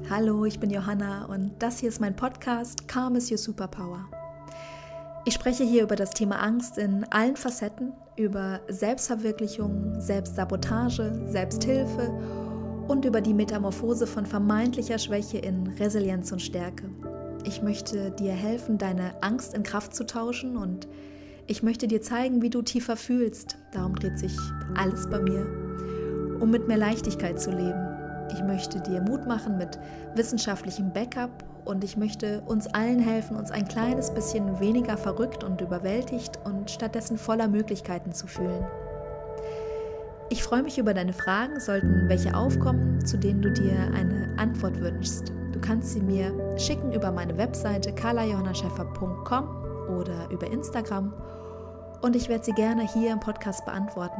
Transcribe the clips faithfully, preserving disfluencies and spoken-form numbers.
Hallo, ich bin Johanna und das hier ist mein Podcast Calm is your Superpower. Ich spreche hier über das Thema Angst in allen Facetten, über Selbstverwirklichung, Selbstsabotage, Selbsthilfe und über die Metamorphose von vermeintlicher Schwäche in Resilienz und Stärke. Ich möchte dir helfen, deine Angst in Kraft zu tauschen und ich möchte dir zeigen, wie du tiefer fühlst. Darum dreht sich alles bei mir, um mit mehr Leichtigkeit zu leben. Ich möchte dir Mut machen mit wissenschaftlichem Backup und ich möchte uns allen helfen, uns ein kleines bisschen weniger verrückt und überwältigt und stattdessen voller Möglichkeiten zu fühlen. Ich freue mich über deine Fragen, sollten welche aufkommen, zu denen du dir eine Antwort wünschst. Du kannst sie mir schicken über meine Webseite carla johanna scheffer punkt com oder über Instagram und ich werde sie gerne hier im Podcast beantworten.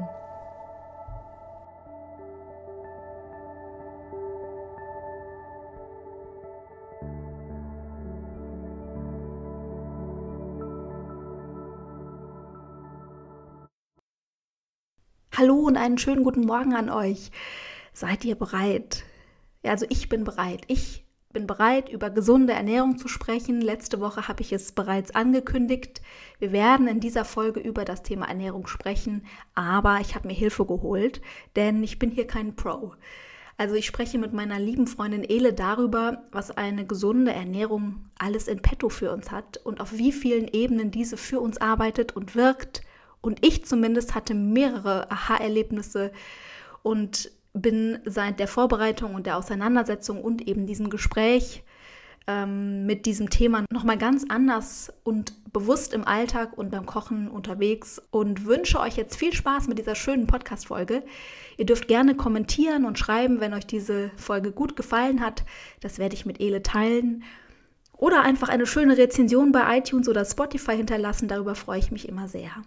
Hallo und einen schönen guten Morgen an euch. Seid ihr bereit? Ja, also ich bin bereit. Ich bin bereit, über gesunde Ernährung zu sprechen. Letzte Woche habe ich es bereits angekündigt. Wir werden in dieser Folge über das Thema Ernährung sprechen, aber ich habe mir Hilfe geholt, denn ich bin hier kein Pro. Also ich spreche mit meiner lieben Freundin Ele darüber, was eine gesunde Ernährung alles in petto für uns hat und auf wie vielen Ebenen diese für uns arbeitet und wirkt. Und ich zumindest hatte mehrere Aha-Erlebnisse und bin seit der Vorbereitung und der Auseinandersetzung und eben diesem Gespräch ähm, mit diesem Thema nochmal ganz anders und bewusst im Alltag und beim Kochen unterwegs und wünsche euch jetzt viel Spaß mit dieser schönen Podcast-Folge. Ihr dürft gerne kommentieren und schreiben, wenn euch diese Folge gut gefallen hat. Das werde ich mit Ele teilen. Oder einfach eine schöne Rezension bei iTunes oder Spotify hinterlassen. Darüber freue ich mich immer sehr.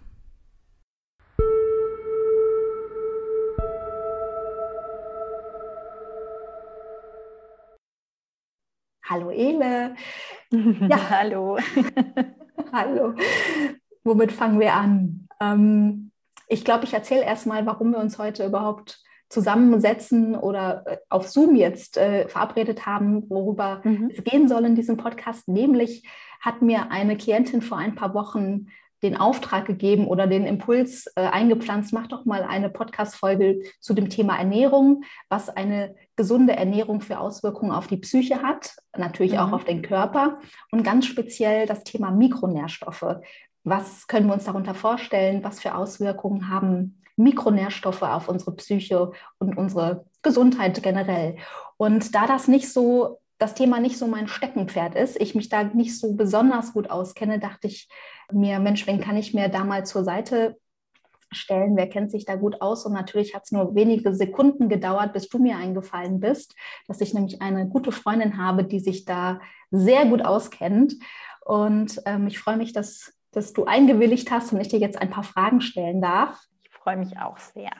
Hallo Ele. Ja, hallo. Hallo. Womit fangen wir an? Ähm, ich glaube, ich erzähle erstmal, warum wir uns heute überhaupt zusammensetzen oder äh, auf Zoom jetzt äh, verabredet haben, worüber mhm. es gehen soll in diesem Podcast. Nämlich hat mir eine Klientin vor ein paar Wochen den Auftrag gegeben oder den Impuls äh, eingepflanzt, mach doch mal eine Podcast-Folge zu dem Thema Ernährung, was eine gesunde Ernährung für Auswirkungen auf die Psyche hat, natürlich mhm. auch auf den Körper und ganz speziell das Thema Mikronährstoffe. Was können wir uns darunter vorstellen? Was für Auswirkungen haben Mikronährstoffe auf unsere Psyche und unsere Gesundheit generell? Und da das nicht so das Thema nicht so mein Steckenpferd ist, ich mich da nicht so besonders gut auskenne, dachte ich mir, Mensch, wen kann ich mir da mal zur Seite stellen? Wer kennt sich da gut aus? Und natürlich hat es nur wenige Sekunden gedauert, bis du mir eingefallen bist, dass ich nämlich eine gute Freundin habe, die sich da sehr gut auskennt. Und ähm, ich freue mich, dass, dass du eingewilligt hast und ich dir jetzt ein paar Fragen stellen darf. Ich freue mich auch sehr.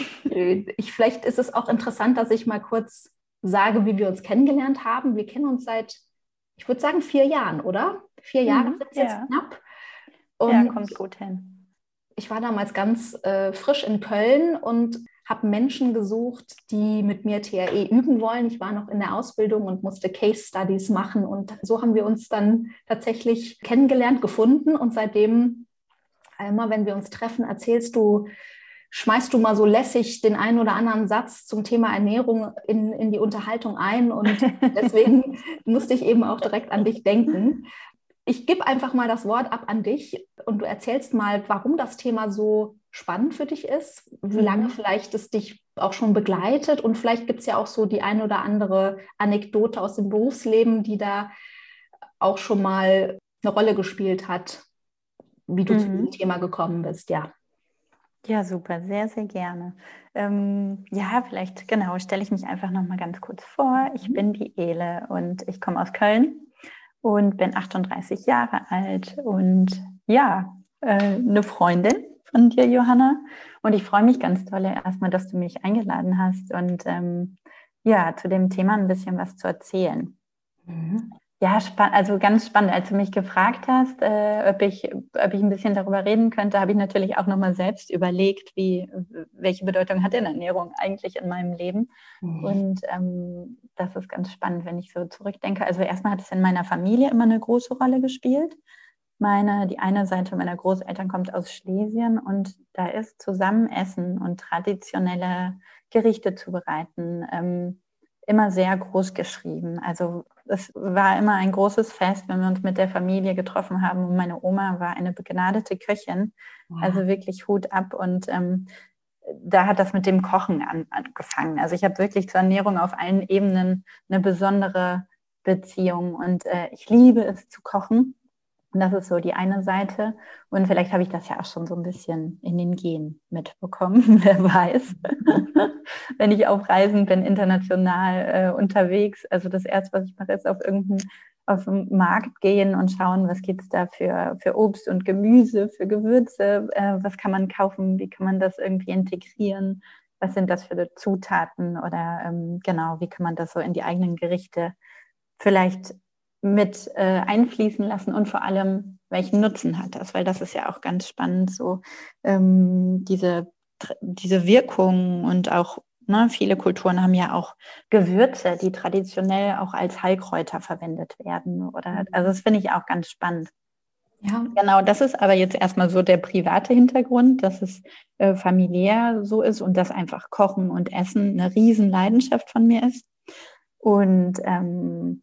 Ich, vielleicht ist es auch interessant, dass ich mal kurz sage, wie wir uns kennengelernt haben. Wir kennen uns seit, ich würde sagen, vier Jahren, oder? Vier Jahre mhm, sind es ja. jetzt knapp. Und ja, kommt gut hin. Ich war damals ganz äh, frisch in Köln und habe Menschen gesucht, die mit mir T R E üben wollen. Ich war noch in der Ausbildung und musste Case Studies machen. Und so haben wir uns dann tatsächlich kennengelernt, gefunden. Und seitdem, immer wenn wir uns treffen, erzählst du, schmeißt du mal so lässig den einen oder anderen Satz zum Thema Ernährung in, in die Unterhaltung ein und deswegen musste ich eben auch direkt an dich denken. Ich gebe einfach mal das Wort ab an dich und du erzählst mal, warum das Thema so spannend für dich ist, wie lange vielleicht es dich auch schon begleitet und vielleicht gibt es ja auch so die eine oder andere Anekdote aus dem Berufsleben, die da auch schon mal eine Rolle gespielt hat, wie du mhm. zu diesem Thema gekommen bist, ja. Ja, super, sehr, sehr gerne. Ähm, ja, vielleicht, genau, stelle ich mich einfach nochmal ganz kurz vor. Ich bin die Ele und ich komme aus Köln und bin achtunddreißig Jahre alt und ja, äh, eine Freundin von dir, Johanna. Und ich freue mich ganz doll erstmal, dass du mich eingeladen hast und ähm, ja, zu dem Thema ein bisschen was zu erzählen. Mhm. Ja, spa- also ganz spannend. Als du mich gefragt hast, äh, ob ich, ob ich ein bisschen darüber reden könnte, habe ich natürlich auch nochmal selbst überlegt, wie, welche Bedeutung hat denn Ernährung eigentlich in meinem Leben? Mhm. Und ähm, das ist ganz spannend, wenn ich so zurückdenke. Also erstmal hat es in meiner Familie immer eine große Rolle gespielt. Meine, die eine Seite meiner Großeltern kommt aus Schlesien und da ist Zusammenessen und traditionelle Gerichte zubereiten ähm, immer sehr groß geschrieben. Also es war immer ein großes Fest, wenn wir uns mit der Familie getroffen haben. Und meine Oma war eine begnadete Köchin, also wirklich Hut ab. Und ähm, da hat das mit dem Kochen an, angefangen. Also ich habe wirklich zur Ernährung auf allen Ebenen eine besondere Beziehung. Und äh, ich liebe es zu kochen. Und das ist so die eine Seite. Und vielleicht habe ich das ja auch schon so ein bisschen in den Genen mitbekommen, wer weiß. Wenn ich auf Reisen bin, international äh, unterwegs. Also das Erste, was ich mache, ist auf irgendeinen auf den Markt gehen und schauen, was gibt es da für, für Obst und Gemüse, für Gewürze, äh, was kann man kaufen, wie kann man das irgendwie integrieren, was sind das für Zutaten oder ähm, genau, wie kann man das so in die eigenen Gerichte vielleicht mit äh, einfließen lassen und vor allem, welchen Nutzen hat das? Weil das ist ja auch ganz spannend, so ähm, diese, diese Wirkung und auch, ne, viele Kulturen haben ja auch Gewürze, die traditionell auch als Heilkräuter verwendet werden. Oder, also das finde ich auch ganz spannend. Ja. Genau, das ist aber jetzt erstmal so der private Hintergrund, dass es äh, familiär so ist und dass einfach Kochen und Essen eine Riesenleidenschaft von mir ist. Und ähm,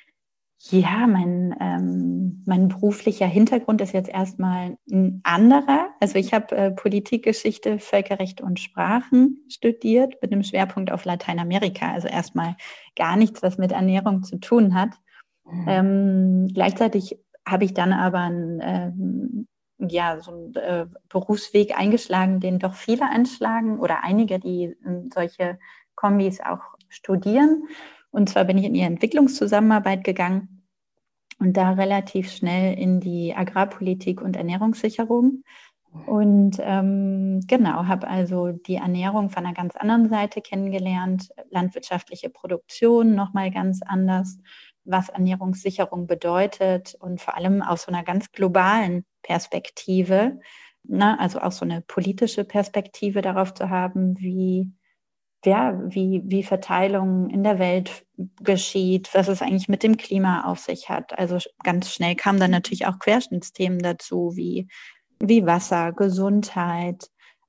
ja, mein, ähm, mein beruflicher Hintergrund ist jetzt erstmal ein anderer. Also ich habe äh, Politikgeschichte, Völkerrecht und Sprachen studiert mit einem Schwerpunkt auf Lateinamerika. Also erstmal gar nichts, was mit Ernährung zu tun hat. Mhm. Ähm, gleichzeitig habe ich dann aber einen, ähm, ja, so einen äh, Berufsweg eingeschlagen, den doch viele einschlagen oder einige, die äh, solche Kombis auch studieren. Und zwar bin ich in die Entwicklungszusammenarbeit gegangen und da relativ schnell in die Agrarpolitik und Ernährungssicherung. Und ähm, genau, habe also die Ernährung von einer ganz anderen Seite kennengelernt, landwirtschaftliche Produktion nochmal ganz anders, was Ernährungssicherung bedeutet und vor allem aus so einer ganz globalen Perspektive, ne, also auch so eine politische Perspektive darauf zu haben, wie ja, wie, wie Verteilung in der Welt geschieht, was es eigentlich mit dem Klima auf sich hat. Also ganz schnell kamen dann natürlich auch Querschnittsthemen dazu, wie, wie Wasser, Gesundheit,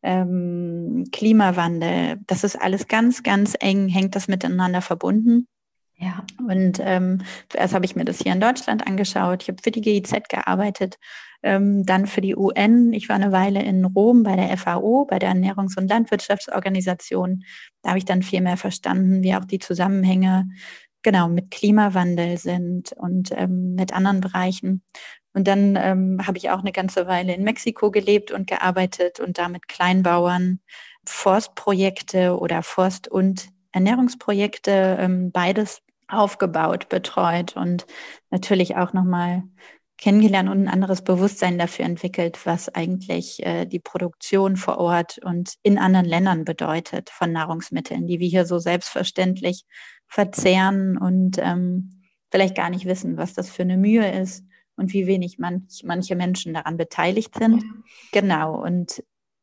ähm, Klimawandel. Das ist alles ganz, ganz eng, hängt das miteinander verbunden. Ja. Und ähm, zuerst habe ich mir das hier in Deutschland angeschaut. Ich habe für die G I Z gearbeitet, ähm, dann für die U N. Ich war eine Weile in Rom bei der F A O, bei der Ernährungs- und Landwirtschaftsorganisation. Da habe ich dann viel mehr verstanden, wie auch die Zusammenhänge genau mit Klimawandel sind und ähm, mit anderen Bereichen. Und dann ähm, habe ich auch eine ganze Weile in Mexiko gelebt und gearbeitet und da mit Kleinbauern Forstprojekte oder Forst- und Ernährungsprojekte, ähm, beides aufgebaut, betreut und natürlich auch nochmal kennengelernt und ein anderes Bewusstsein dafür entwickelt, was eigentlich äh, die Produktion vor Ort und in anderen Ländern bedeutet von Nahrungsmitteln, die wir hier so selbstverständlich verzehren und ähm, vielleicht gar nicht wissen, was das für eine Mühe ist und wie wenig manch, manche Menschen daran beteiligt sind. Ja. Genau, und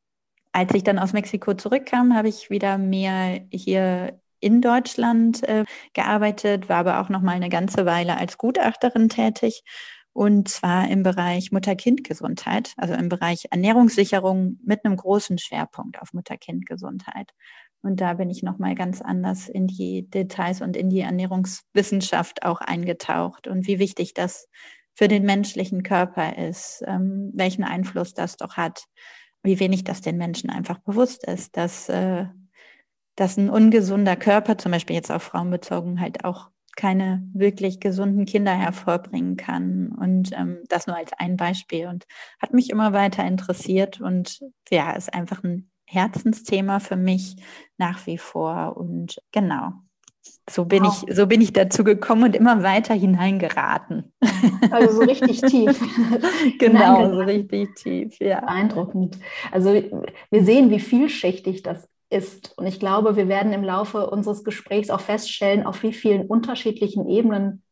als ich dann aus Mexiko zurückkam, habe ich wieder mehr hier in Deutschland äh, gearbeitet, war aber auch noch mal eine ganze Weile als Gutachterin tätig und zwar im Bereich Mutter-Kind-Gesundheit, also im Bereich Ernährungssicherung mit einem großen Schwerpunkt auf Mutter-Kind-Gesundheit. Und da bin ich noch mal ganz anders in die Details und in die Ernährungswissenschaft auch eingetaucht und wie wichtig das für den menschlichen Körper ist, ähm, welchen Einfluss das doch hat, wie wenig das den Menschen einfach bewusst ist, dass, äh, dass ein ungesunder Körper, zum Beispiel jetzt auf Frauen bezogen, halt auch keine wirklich gesunden Kinder hervorbringen kann. Und ähm, das nur als ein Beispiel und hat mich immer weiter interessiert und ja, ist einfach ein Herzensthema für mich nach wie vor. Und genau, so bin wow. ich, so bin ich dazu gekommen und immer weiter hineingeraten. Also so richtig tief. Genau, so richtig tief, ja. Beeindruckend. Also wir sehen, wie vielschichtig das ist. Und ich glaube, wir werden im Laufe unseres Gesprächs auch feststellen, auf wie vielen unterschiedlichen Ebenen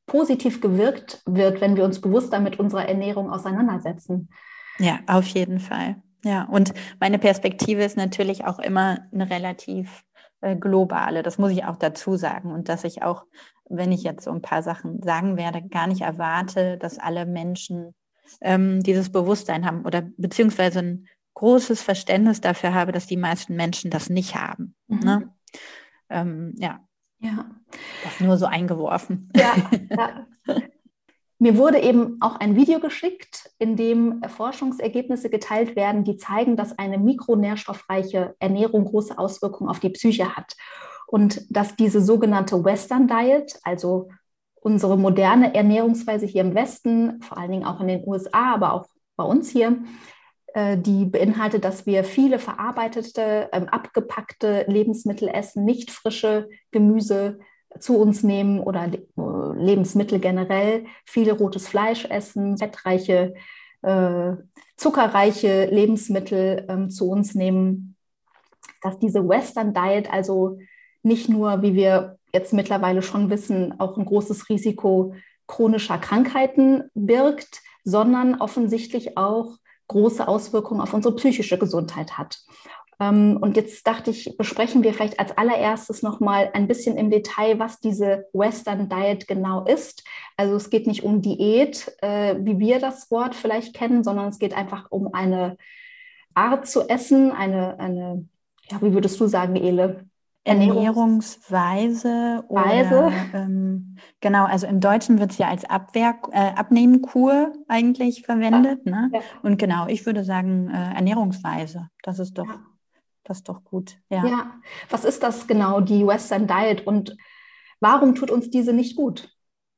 positiv gewirkt wird, wenn wir uns bewusster mit unserer Ernährung auseinandersetzen. Ja, auf jeden Fall. Ja, und meine Perspektive ist natürlich auch immer eine relativ äh, globale, das muss ich auch dazu sagen. Und dass ich auch, wenn ich jetzt so ein paar Sachen sagen werde, gar nicht erwarte, dass alle Menschen ähm, dieses Bewusstsein haben oder beziehungsweise ein großes Verständnis dafür habe, dass die meisten Menschen das nicht haben. Mhm. Ne? Ähm, ja. Ja. Das nur so eingeworfen. Ja, ja. Mir wurde eben auch ein Video geschickt, in dem Forschungsergebnisse geteilt werden, die zeigen, dass eine mikronährstoffreiche Ernährung große Auswirkungen auf die Psyche hat. Und dass diese sogenannte Western Diet, also unsere moderne Ernährungsweise hier im Westen, vor allen Dingen auch in den U S A, aber auch bei uns hier, die beinhaltet, dass wir viele verarbeitete, abgepackte Lebensmittel essen, nicht frische Gemüse zu uns nehmen oder Lebensmittel generell, viele rotes Fleisch essen, fettreiche, äh, zuckerreiche Lebensmittel äh, zu uns nehmen, dass diese Western Diet also nicht nur, wie wir jetzt mittlerweile schon wissen, auch ein großes Risiko chronischer Krankheiten birgt, sondern offensichtlich auch große Auswirkungen auf unsere psychische Gesundheit hat. Und jetzt dachte ich, besprechen wir vielleicht als allererstes nochmal ein bisschen im Detail, was diese Western Diet genau ist. Also es geht nicht um Diät, äh, wie wir das Wort vielleicht kennen, sondern es geht einfach um eine Art zu essen, eine, eine ja, wie würdest du sagen, Ele? Ernährungsweise oder ähm, genau, also im Deutschen wird es ja als Abwehr, äh, Abnehmkur eigentlich verwendet. Ja, ne? Ja. Und genau, ich würde sagen äh, Ernährungsweise. Das ist doch, ja. das ist doch gut. Ja. ja, was ist das genau, die Western Diet, und warum tut uns diese nicht gut?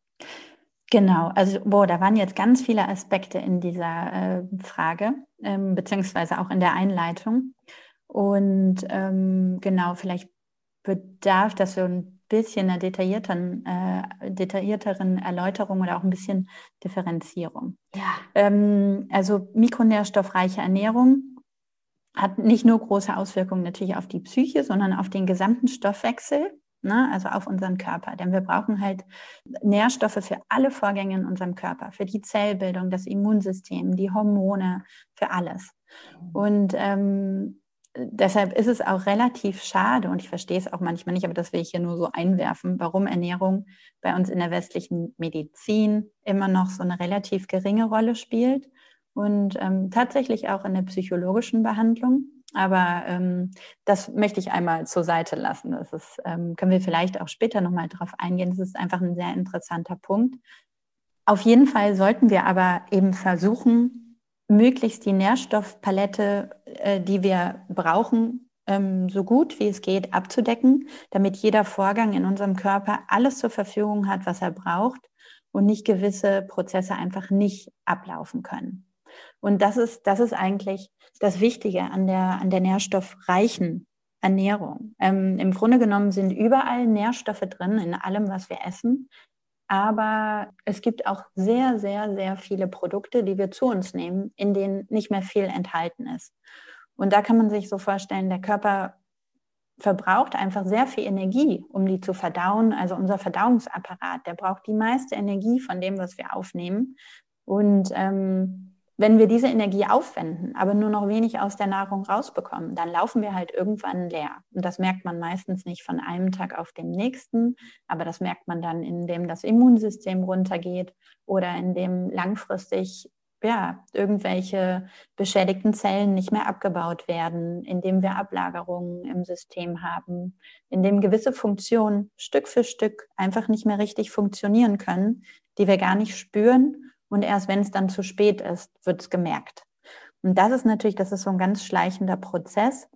Genau, also boah, da waren jetzt ganz viele Aspekte in dieser äh, Frage, ähm, beziehungsweise auch in der Einleitung. Und ähm, genau, vielleicht bedarf das so ein bisschen einer detaillierteren, äh, detaillierteren Erläuterung oder auch ein bisschen Differenzierung. Ja. Ähm, also mikronährstoffreiche Ernährung hat nicht nur große Auswirkungen natürlich auf die Psyche, sondern auf den gesamten Stoffwechsel, ne? Also auf unseren Körper. Denn wir brauchen halt Nährstoffe für alle Vorgänge in unserem Körper, für die Zellbildung, das Immunsystem, die Hormone, für alles. Und ähm, deshalb ist es auch relativ schade, und ich verstehe es auch manchmal nicht, aber das will ich hier nur so einwerfen, warum Ernährung bei uns in der westlichen Medizin immer noch so eine relativ geringe Rolle spielt und ähm, tatsächlich auch in der psychologischen Behandlung. Aber ähm, das möchte ich einmal zur Seite lassen. Das ist, ähm, können wir vielleicht auch später nochmal drauf eingehen. Das ist einfach ein sehr interessanter Punkt. Auf jeden Fall sollten wir aber eben versuchen, möglichst die Nährstoffpalette, äh, die wir brauchen, ähm, so gut wie es geht abzudecken, damit jeder Vorgang in unserem Körper alles zur Verfügung hat, was er braucht und nicht gewisse Prozesse einfach nicht ablaufen können. Und das ist, das ist eigentlich das Wichtige an der, an der nährstoffreichen Ernährung. Ähm, im Grunde genommen sind überall Nährstoffe drin, in allem, was wir essen. Aber es gibt auch sehr, sehr, sehr viele Produkte, die wir zu uns nehmen, in denen nicht mehr viel enthalten ist. Und da kann man sich so vorstellen, der Körper verbraucht einfach sehr viel Energie, um die zu verdauen. Also unser Verdauungsapparat, der braucht die meiste Energie von dem, was wir aufnehmen. Und ähm, wenn wir diese Energie aufwenden, aber nur noch wenig aus der Nahrung rausbekommen, dann laufen wir halt irgendwann leer. Und das merkt man meistens nicht von einem Tag auf den nächsten, aber das merkt man dann, indem das Immunsystem runtergeht oder indem langfristig ja, irgendwelche beschädigten Zellen nicht mehr abgebaut werden, indem wir Ablagerungen im System haben, indem gewisse Funktionen Stück für Stück einfach nicht mehr richtig funktionieren können, die wir gar nicht spüren. Und erst wenn es dann zu spät ist, wird es gemerkt. Und das ist natürlich, das ist so ein ganz schleichender Prozess.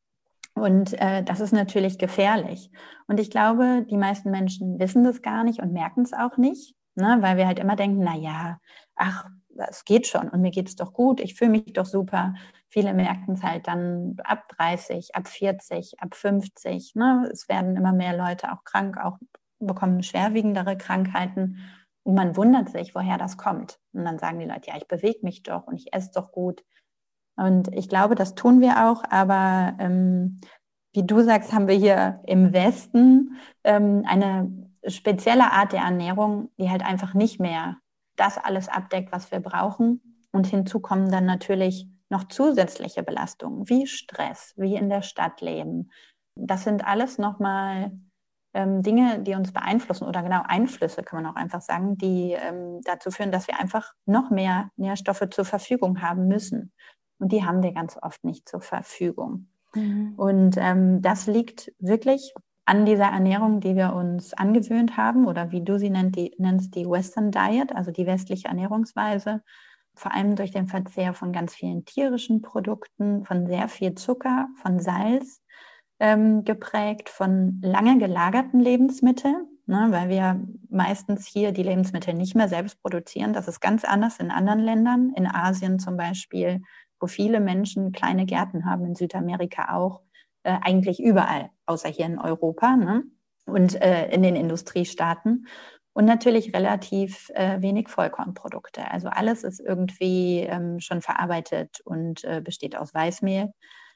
Und äh, das ist natürlich gefährlich. Und ich glaube, die meisten Menschen wissen das gar nicht und merken es auch nicht, ne? Weil wir halt immer denken, na ja, ach, es geht schon und mir geht es doch gut, ich fühle mich doch super. Viele merken es halt dann ab dreißig, ab vierzig, ab fünfzig. Ne? Es werden immer mehr Leute auch krank, auch bekommen schwerwiegendere Krankheiten. Und man wundert sich, woher das kommt. Und dann sagen die Leute, ja, ich bewege mich doch und ich esse doch gut. Und ich glaube, das tun wir auch. Aber ähm, wie du sagst, haben wir hier im Westen ähm, eine spezielle Art der Ernährung, die halt einfach nicht mehr das alles abdeckt, was wir brauchen. Und hinzu kommen dann natürlich noch zusätzliche Belastungen, wie Stress, wie in der Stadt leben. Das sind alles nochmal ähm, Dinge, die uns beeinflussen oder genau Einflüsse, kann man auch einfach sagen, die ähm, dazu führen, dass wir einfach noch mehr Nährstoffe zur Verfügung haben müssen. Und die haben wir ganz oft nicht zur Verfügung. Mhm. Und ähm, das liegt wirklich an dieser Ernährung, die wir uns angewöhnt haben oder wie du sie nennt, die, nennst, die Western Diet, also die westliche Ernährungsweise, vor allem durch den Verzehr von ganz vielen tierischen Produkten, von sehr viel Zucker, von Salz ähm, geprägt, von lange gelagerten Lebensmitteln, ne, weil wir meistens hier die Lebensmittel nicht mehr selbst produzieren. Das ist ganz anders in anderen Ländern, in Asien zum Beispiel, wo viele Menschen kleine Gärten haben, in Südamerika auch, äh, eigentlich überall, außer hier in Europa, ne? Und äh, in den Industriestaaten. Und natürlich relativ äh, wenig Vollkornprodukte. Also alles ist irgendwie ähm, schon verarbeitet und äh, besteht aus Weißmehl.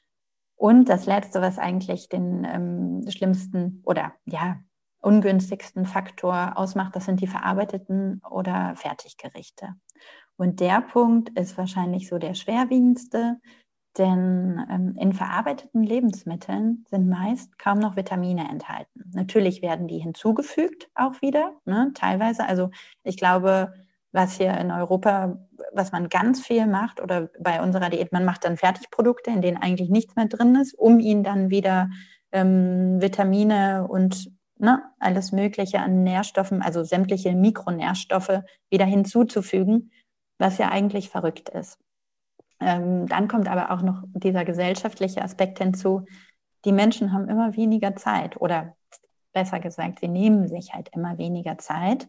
Und das Letzte, was eigentlich den ähm, schlimmsten oder ja ungünstigsten Faktor ausmacht, das sind die verarbeiteten oder Fertiggerichte. Und der Punkt ist wahrscheinlich so der schwerwiegendste, denn ähm, in verarbeiteten Lebensmitteln sind meist kaum noch Vitamine enthalten. Natürlich werden die hinzugefügt auch wieder, ne, teilweise. Also ich glaube, was hier in Europa, was man ganz viel macht oder bei unserer Diät, man macht dann Fertigprodukte, in denen eigentlich nichts mehr drin ist, um ihnen dann wieder ähm, Vitamine und ne, alles Mögliche an Nährstoffen, also sämtliche Mikronährstoffe wieder hinzuzufügen, was ja eigentlich verrückt ist. Ähm, dann kommt aber auch noch dieser gesellschaftliche Aspekt hinzu. Die Menschen haben immer weniger Zeit oder besser gesagt, sie nehmen sich halt immer weniger Zeit.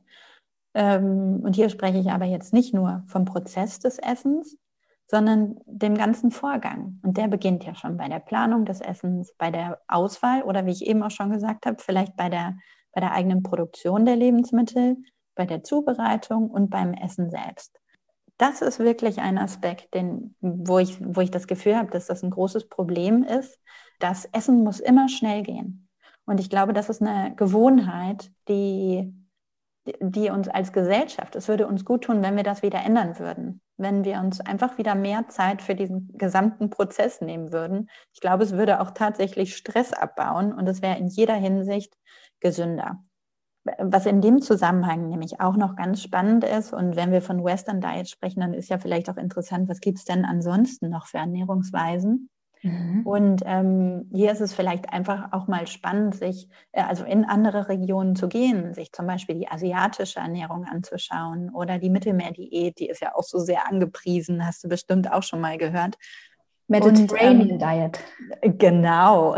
Ähm, und hier spreche ich aber jetzt nicht nur vom Prozess des Essens, sondern dem ganzen Vorgang. Und der beginnt ja schon bei der Planung des Essens, bei der Auswahl oder wie ich eben auch schon gesagt habe, vielleicht bei der, bei der eigenen Produktion der Lebensmittel, bei der Zubereitung und beim Essen selbst. Das ist wirklich ein Aspekt, den, wo ich, wo ich das Gefühl habe, dass das ein großes Problem ist. Das Essen muss immer schnell gehen. Und ich glaube, das ist eine Gewohnheit, die, die uns als Gesellschaft, es würde uns gut tun, wenn wir das wieder ändern würden. Wenn wir uns einfach wieder mehr Zeit für diesen gesamten Prozess nehmen würden. Ich glaube, es würde auch tatsächlich Stress abbauen und es wäre in jeder Hinsicht gesünder. Was in dem Zusammenhang nämlich auch noch ganz spannend ist, und wenn wir von Western Diet sprechen, dann ist ja vielleicht auch interessant, was gibt es denn ansonsten noch für Ernährungsweisen? Mhm. Und ähm, hier ist es vielleicht einfach auch mal spannend, sich äh, also in andere Regionen zu gehen, sich zum Beispiel die asiatische Ernährung anzuschauen oder die Mittelmeerdiät, die ist ja auch so sehr angepriesen, hast du bestimmt auch schon mal gehört. Mediterranean und, ähm, Diet. Genau.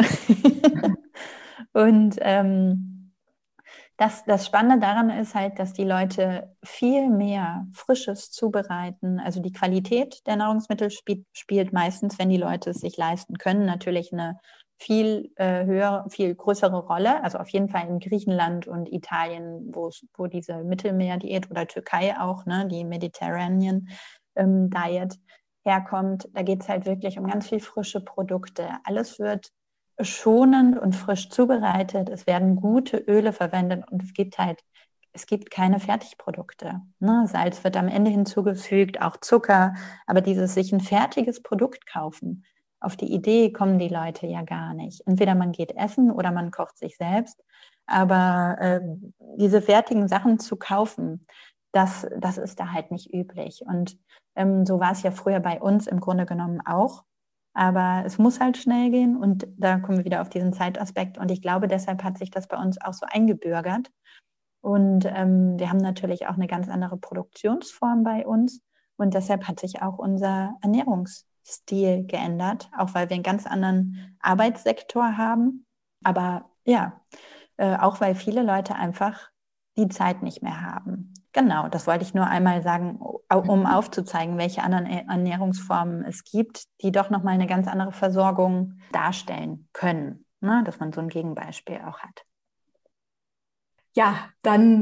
Und ähm, Das, das Spannende daran ist halt, dass die Leute viel mehr Frisches zubereiten. Also die Qualität der Nahrungsmittel spielt, spielt meistens, wenn die Leute es sich leisten können, natürlich eine viel äh, höhere, viel größere Rolle. Also auf jeden Fall in Griechenland und Italien, wo, wo diese Mittelmeerdiät oder Türkei auch, ne, die Mediterranean ähm, Diet herkommt. Da geht es halt wirklich um ganz viel frische Produkte. Alles wird schonend und frisch zubereitet. Es werden gute Öle verwendet und es gibt halt, es gibt keine Fertigprodukte. Ne? Salz wird am Ende hinzugefügt, auch Zucker, aber dieses sich ein fertiges Produkt kaufen, auf die Idee kommen die Leute ja gar nicht. Entweder man geht essen oder man kocht sich selbst, aber äh, diese fertigen Sachen zu kaufen, das, das ist da halt nicht üblich. Und ähm, so war es ja früher bei uns im Grunde genommen auch. Aber es muss halt schnell gehen und da kommen wir wieder auf diesen Zeitaspekt. Und ich glaube, deshalb hat sich das bei uns auch so eingebürgert. Und ähm, wir haben natürlich auch eine ganz andere Produktionsform bei uns. Und deshalb hat sich auch unser Ernährungsstil geändert, auch weil wir einen ganz anderen Arbeitssektor haben. Aber ja, äh, auch weil viele Leute einfach die Zeit nicht mehr haben. Genau, das wollte ich nur einmal sagen, um aufzuzeigen, welche anderen Ernährungsformen es gibt, die doch nochmal eine ganz andere Versorgung darstellen können, ne? Dass man so ein Gegenbeispiel auch hat. Ja, dann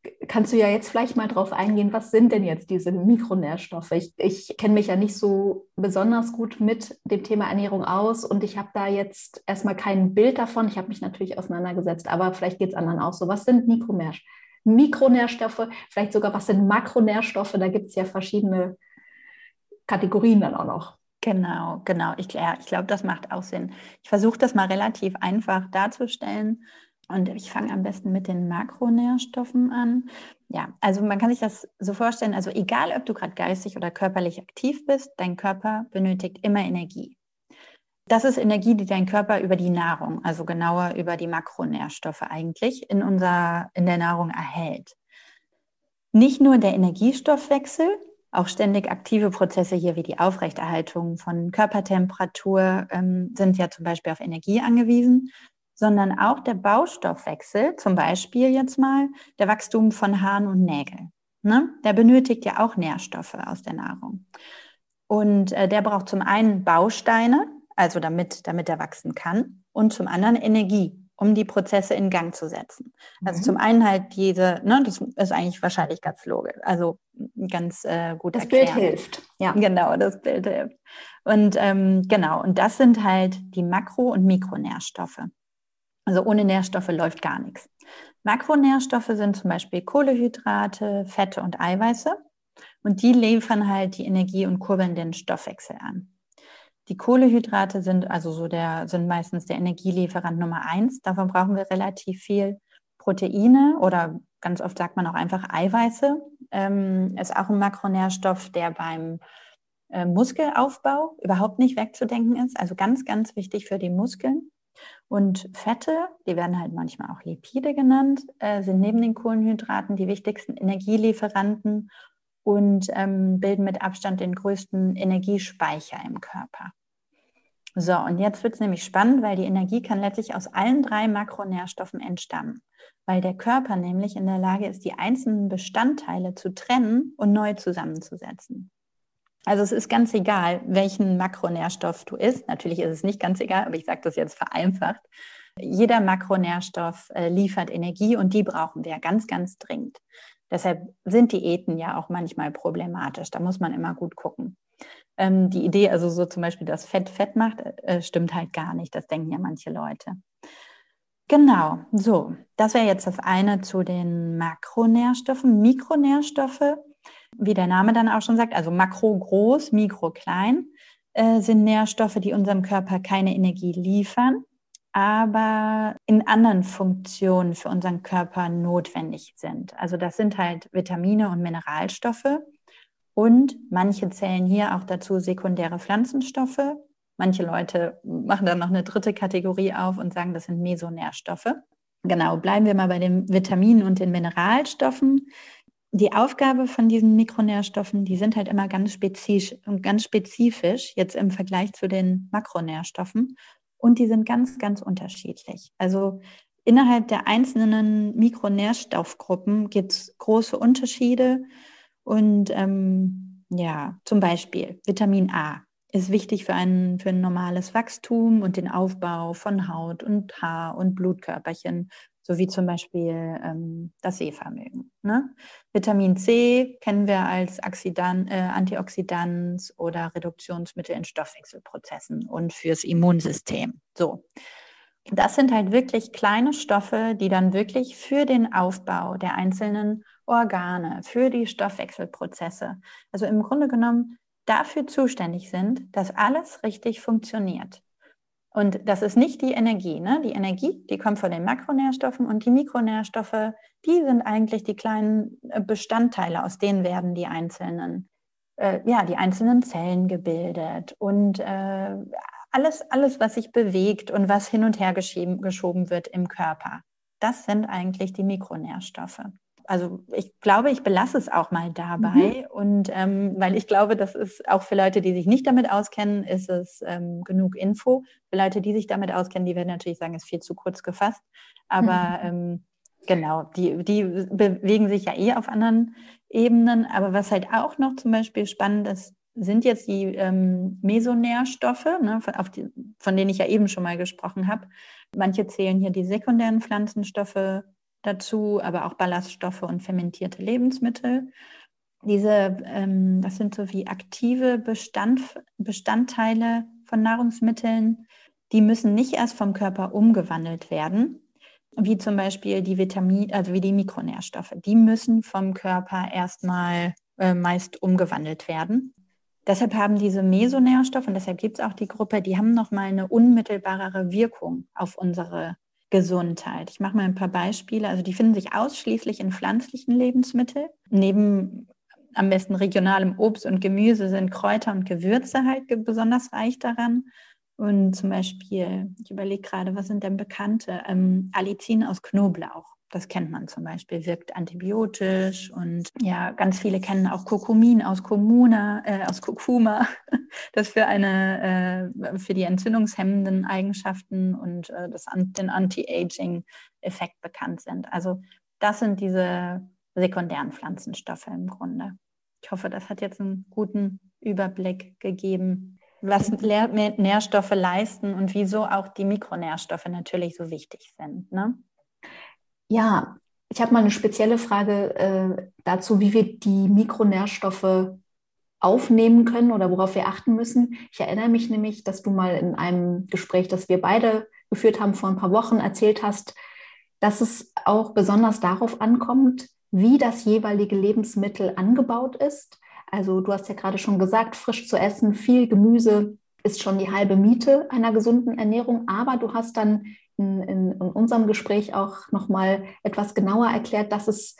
kannst du ja jetzt vielleicht mal drauf eingehen, was sind denn jetzt diese Mikronährstoffe? Ich, ich kenne mich ja nicht so besonders gut mit dem Thema Ernährung aus und ich habe da jetzt erstmal kein Bild davon. Ich habe mich natürlich auseinandergesetzt, aber vielleicht geht es anderen auch so. Was sind Mikronährstoffe? Mikronährstoffe, vielleicht sogar, was sind Makronährstoffe? Da gibt es ja verschiedene Kategorien dann auch noch. Genau, genau. Ich, ja, ich glaube, das macht auch Sinn. Ich versuche das mal relativ einfach darzustellen und ich fange am besten mit den Makronährstoffen an. Ja, also man kann sich das so vorstellen, also egal, ob du gerade geistig oder körperlich aktiv bist, dein Körper benötigt immer Energie. Das ist Energie, die dein Körper über die Nahrung, also genauer über die Makronährstoffe eigentlich in, unser, in der Nahrung erhält. Nicht nur der Energiestoffwechsel, auch ständig aktive Prozesse hier wie die Aufrechterhaltung von Körpertemperatur ähm, sind ja zum Beispiel auf Energie angewiesen, sondern auch der Baustoffwechsel, zum Beispiel jetzt mal der Wachstum von Haaren und Nägeln. Ne? Der benötigt ja auch Nährstoffe aus der Nahrung. Und äh, der braucht zum einen Bausteine, also damit, damit er wachsen kann, und zum anderen Energie, um die Prozesse in Gang zu setzen. Also mhm. zum einen halt diese, ne, das ist eigentlich wahrscheinlich ganz logisch, also ganz äh, gut das erklärt. Das Bild hilft, ja. Genau, das Bild hilft. Und ähm, genau, und das sind halt die Makro- und Mikronährstoffe. Also ohne Nährstoffe läuft gar nichts. Makronährstoffe sind zum Beispiel Kohlenhydrate, Fette und Eiweiße. Und die liefern halt die Energie und kurbeln den Stoffwechsel an. Die Kohlenhydrate sind also so der, sind meistens der Energielieferant Nummer eins. Davon brauchen wir relativ viel. Proteine oder ganz oft sagt man auch einfach Eiweiße, ähm, ist auch ein Makronährstoff, der beim äh, Muskelaufbau überhaupt nicht wegzudenken ist. Also ganz, ganz wichtig für die Muskeln. Und Fette, die werden halt manchmal auch Lipide genannt, äh, sind neben den Kohlenhydraten die wichtigsten Energielieferanten und ähm, bilden mit Abstand den größten Energiespeicher im Körper. So, und jetzt wird es nämlich spannend, weil die Energie kann letztlich aus allen drei Makronährstoffen entstammen, weil der Körper nämlich in der Lage ist, die einzelnen Bestandteile zu trennen und neu zusammenzusetzen. Also es ist ganz egal, welchen Makronährstoff du isst. Natürlich ist es nicht ganz egal, aber ich sage das jetzt vereinfacht. Jeder Makronährstoff äh, liefert Energie und die brauchen wir ganz, ganz dringend. Deshalb sind Diäten ja auch manchmal problematisch. Da muss man immer gut gucken. Ähm, die Idee, also so zum Beispiel, dass Fett Fett macht, äh, stimmt halt gar nicht. Das denken ja manche Leute. Genau, so. Das wäre jetzt das eine zu den Makronährstoffen. Mikronährstoffe, wie der Name dann auch schon sagt, also Makro groß, Mikro klein, äh, sind Nährstoffe, die unserem Körper keine Energie liefern, aber in anderen Funktionen für unseren Körper notwendig sind. Also das sind halt Vitamine und Mineralstoffe und manche zählen hier auch dazu sekundäre Pflanzenstoffe. Manche Leute machen dann noch eine dritte Kategorie auf und sagen, das sind Mesonährstoffe. Genau, bleiben wir mal bei den Vitaminen und den Mineralstoffen. Die Aufgabe von diesen Mikronährstoffen, die sind halt immer ganz spezifisch, ganz spezifisch jetzt im Vergleich zu den Makronährstoffen. Und die sind ganz, ganz unterschiedlich. Also innerhalb der einzelnen Mikronährstoffgruppen gibt es große Unterschiede. Und ähm, ja, zum Beispiel Vitamin A ist wichtig für ein, für ein normales Wachstum und den Aufbau von Haut und Haar und Blutkörperchen, sowie zum Beispiel ähm, das Sehvermögen. Ne? Vitamin C kennen wir als Oxidan, äh, Antioxidant oder Reduktionsmittel in Stoffwechselprozessen und fürs Immunsystem. So. Das sind halt wirklich kleine Stoffe, die dann wirklich für den Aufbau der einzelnen Organe, für die Stoffwechselprozesse, also im Grunde genommen dafür zuständig sind, dass alles richtig funktioniert. Und das ist nicht die Energie. Ne? Die Energie, die kommt von den Makronährstoffen und die Mikronährstoffe, die sind eigentlich die kleinen Bestandteile, aus denen werden die einzelnen, äh, ja, die einzelnen Zellen gebildet und äh, alles, alles, was sich bewegt und was hin und her geschoben, geschoben wird im Körper. Das sind eigentlich die Mikronährstoffe. Also ich glaube, ich belasse es auch mal dabei. Mhm. Und ähm, weil ich glaube, das ist auch für Leute, die sich nicht damit auskennen, ist es ähm, genug Info. Für Leute, die sich damit auskennen, die werden natürlich sagen, es ist viel zu kurz gefasst. Aber mhm. ähm, genau, die, die bewegen sich ja eh auf anderen Ebenen. Aber was halt auch noch zum Beispiel spannend ist, sind jetzt die ähm, Mesonährstoffe, ne, von, auf die, von denen ich ja eben schon mal gesprochen habe. Manche zählen hier die sekundären Pflanzenstoffe dazu, aber auch Ballaststoffe und fermentierte Lebensmittel. Diese, ähm, das sind so wie aktive Bestand, Bestandteile von Nahrungsmitteln, die müssen nicht erst vom Körper umgewandelt werden, wie zum Beispiel die Vitamin, also wie die Mikronährstoffe. Die müssen vom Körper erstmal äh, meist umgewandelt werden. Deshalb haben diese Mesonährstoffe, und deshalb gibt es auch die Gruppe, die haben nochmal eine unmittelbarere Wirkung auf unsere Gesundheit. Ich mache mal ein paar Beispiele. Also die finden sich ausschließlich in pflanzlichen Lebensmitteln. Neben am besten regionalem Obst und Gemüse sind Kräuter und Gewürze halt besonders reich daran. Und zum Beispiel, ich überlege gerade, was sind denn bekannte? Ähm, Allicin aus Knoblauch. Das kennt man zum Beispiel, wirkt antibiotisch, und ja, ganz viele kennen auch Kurkumin aus Kurkuma, äh, aus Kurkuma, das für eine äh, für die entzündungshemmenden Eigenschaften und äh, das, den Anti-Aging-Effekt bekannt sind. Also das sind diese sekundären Pflanzenstoffe im Grunde. Ich hoffe, das hat jetzt einen guten Überblick gegeben, was Nährstoffe leisten und wieso auch die Mikronährstoffe natürlich so wichtig sind, ne? Ja, ich habe mal eine spezielle Frage äh, dazu, wie wir die Mikronährstoffe aufnehmen können oder worauf wir achten müssen. Ich erinnere mich nämlich, dass du mal in einem Gespräch, das wir beide geführt haben vor ein paar Wochen, erzählt hast, dass es auch besonders darauf ankommt, wie das jeweilige Lebensmittel angebaut ist. Also du hast ja gerade schon gesagt, frisch zu essen, viel Gemüse ist schon die halbe Miete einer gesunden Ernährung, aber du hast dann in, in, in unserem Gespräch auch nochmal etwas genauer erklärt, dass es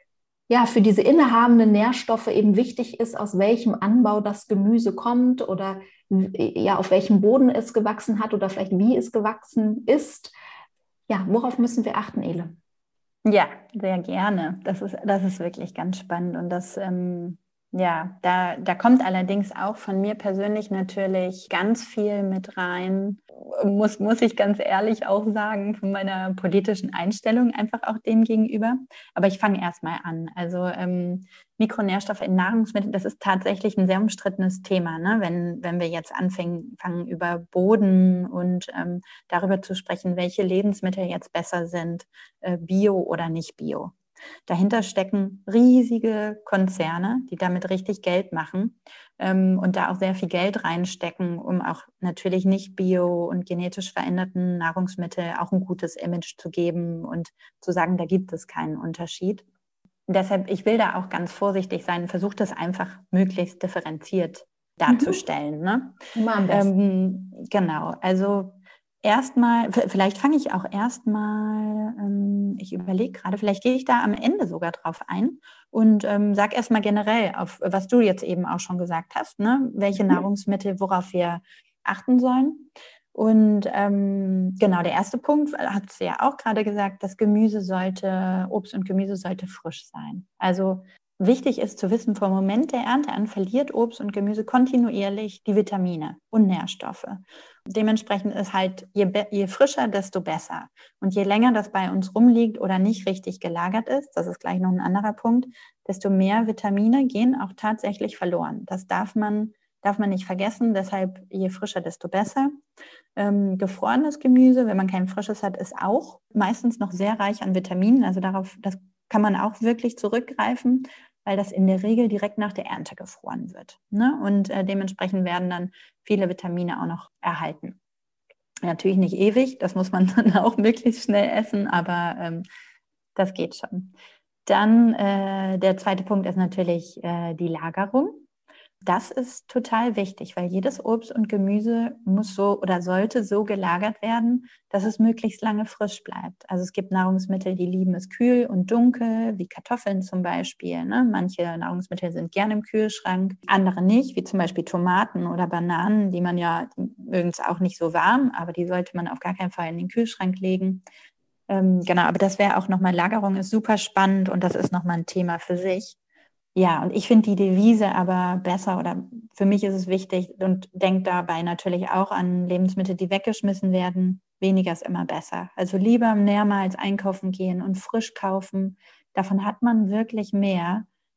ja für diese innehabenden Nährstoffe eben wichtig ist, aus welchem Anbau das Gemüse kommt oder ja, auf welchem Boden es gewachsen hat oder vielleicht wie es gewachsen ist. Ja, worauf müssen wir achten, Ele? Ja, sehr gerne. Das ist, das ist wirklich ganz spannend. Und das, ähm, ja, da, da kommt allerdings auch von mir persönlich natürlich ganz viel mit rein, muss, muss ich ganz ehrlich auch sagen, von meiner politischen Einstellung einfach auch dem gegenüber. Aber ich fange erstmal an. Also ähm, Mikronährstoffe in Nahrungsmitteln, das ist tatsächlich ein sehr umstrittenes Thema, ne? Wenn, wenn wir jetzt anfangen fangen über Boden und ähm, darüber zu sprechen, welche Lebensmittel jetzt besser sind, äh, bio oder nicht bio. Dahinter stecken riesige Konzerne, die damit richtig Geld machen ähm, und da auch sehr viel Geld reinstecken, um auch natürlich nicht bio und genetisch veränderten Nahrungsmittel auch ein gutes Image zu geben und zu sagen, da gibt es keinen Unterschied. Und deshalb, ich will da auch ganz vorsichtig sein, versuche das einfach möglichst differenziert darzustellen. Mhm. Ne? Immer am besten. Ähm, genau, also erstmal, vielleicht fange ich auch erstmal, ähm, ich überlege gerade, vielleicht gehe ich da am Ende sogar drauf ein und ähm, sage erstmal generell, auf was du jetzt eben auch schon gesagt hast, ne? Welche mhm. Nahrungsmittel, worauf wir achten sollen. Und ähm, genau, der erste Punkt, hat es ja auch gerade gesagt, das Gemüse sollte, Obst und Gemüse sollte frisch sein. Also wichtig ist zu wissen, vom Moment der Ernte an verliert Obst und Gemüse kontinuierlich die Vitamine und Nährstoffe. Dementsprechend ist halt, je, je frischer, desto besser. Und je länger das bei uns rumliegt oder nicht richtig gelagert ist, das ist gleich noch ein anderer Punkt, desto mehr Vitamine gehen auch tatsächlich verloren. Das darf man, darf man nicht vergessen, deshalb je frischer, desto besser. Ähm, gefrorenes Gemüse, wenn man kein frisches hat, ist auch meistens noch sehr reich an Vitaminen. Also darauf, das kann man auch wirklich zurückgreifen, weil das in der Regel direkt nach der Ernte gefroren wird. Ne? Und äh, dementsprechend werden dann viele Vitamine auch noch erhalten. Natürlich nicht ewig, das muss man dann auch möglichst schnell essen, aber ähm, das geht schon. Dann äh, der zweite Punkt ist natürlich äh, die Lagerung. Das ist total wichtig, weil jedes Obst und Gemüse muss so oder sollte so gelagert werden, dass es möglichst lange frisch bleibt. Also es gibt Nahrungsmittel, die lieben es kühl und dunkel, wie Kartoffeln zum Beispiel. Ne? Manche Nahrungsmittel sind gerne im Kühlschrank, andere nicht, wie zum Beispiel Tomaten oder Bananen, die man ja, die mögen es auch nicht so warm, aber die sollte man auf gar keinen Fall in den Kühlschrank legen. Ähm, genau, aber das wäre auch nochmal, Lagerung ist super spannend und das ist nochmal ein Thema für sich. Ja, und ich finde die Devise aber besser oder für mich ist es wichtig und denke dabei natürlich auch an Lebensmittel, die weggeschmissen werden. Weniger ist immer besser. Also lieber mehrmals einkaufen gehen und frisch kaufen. Davon hat man wirklich mehr,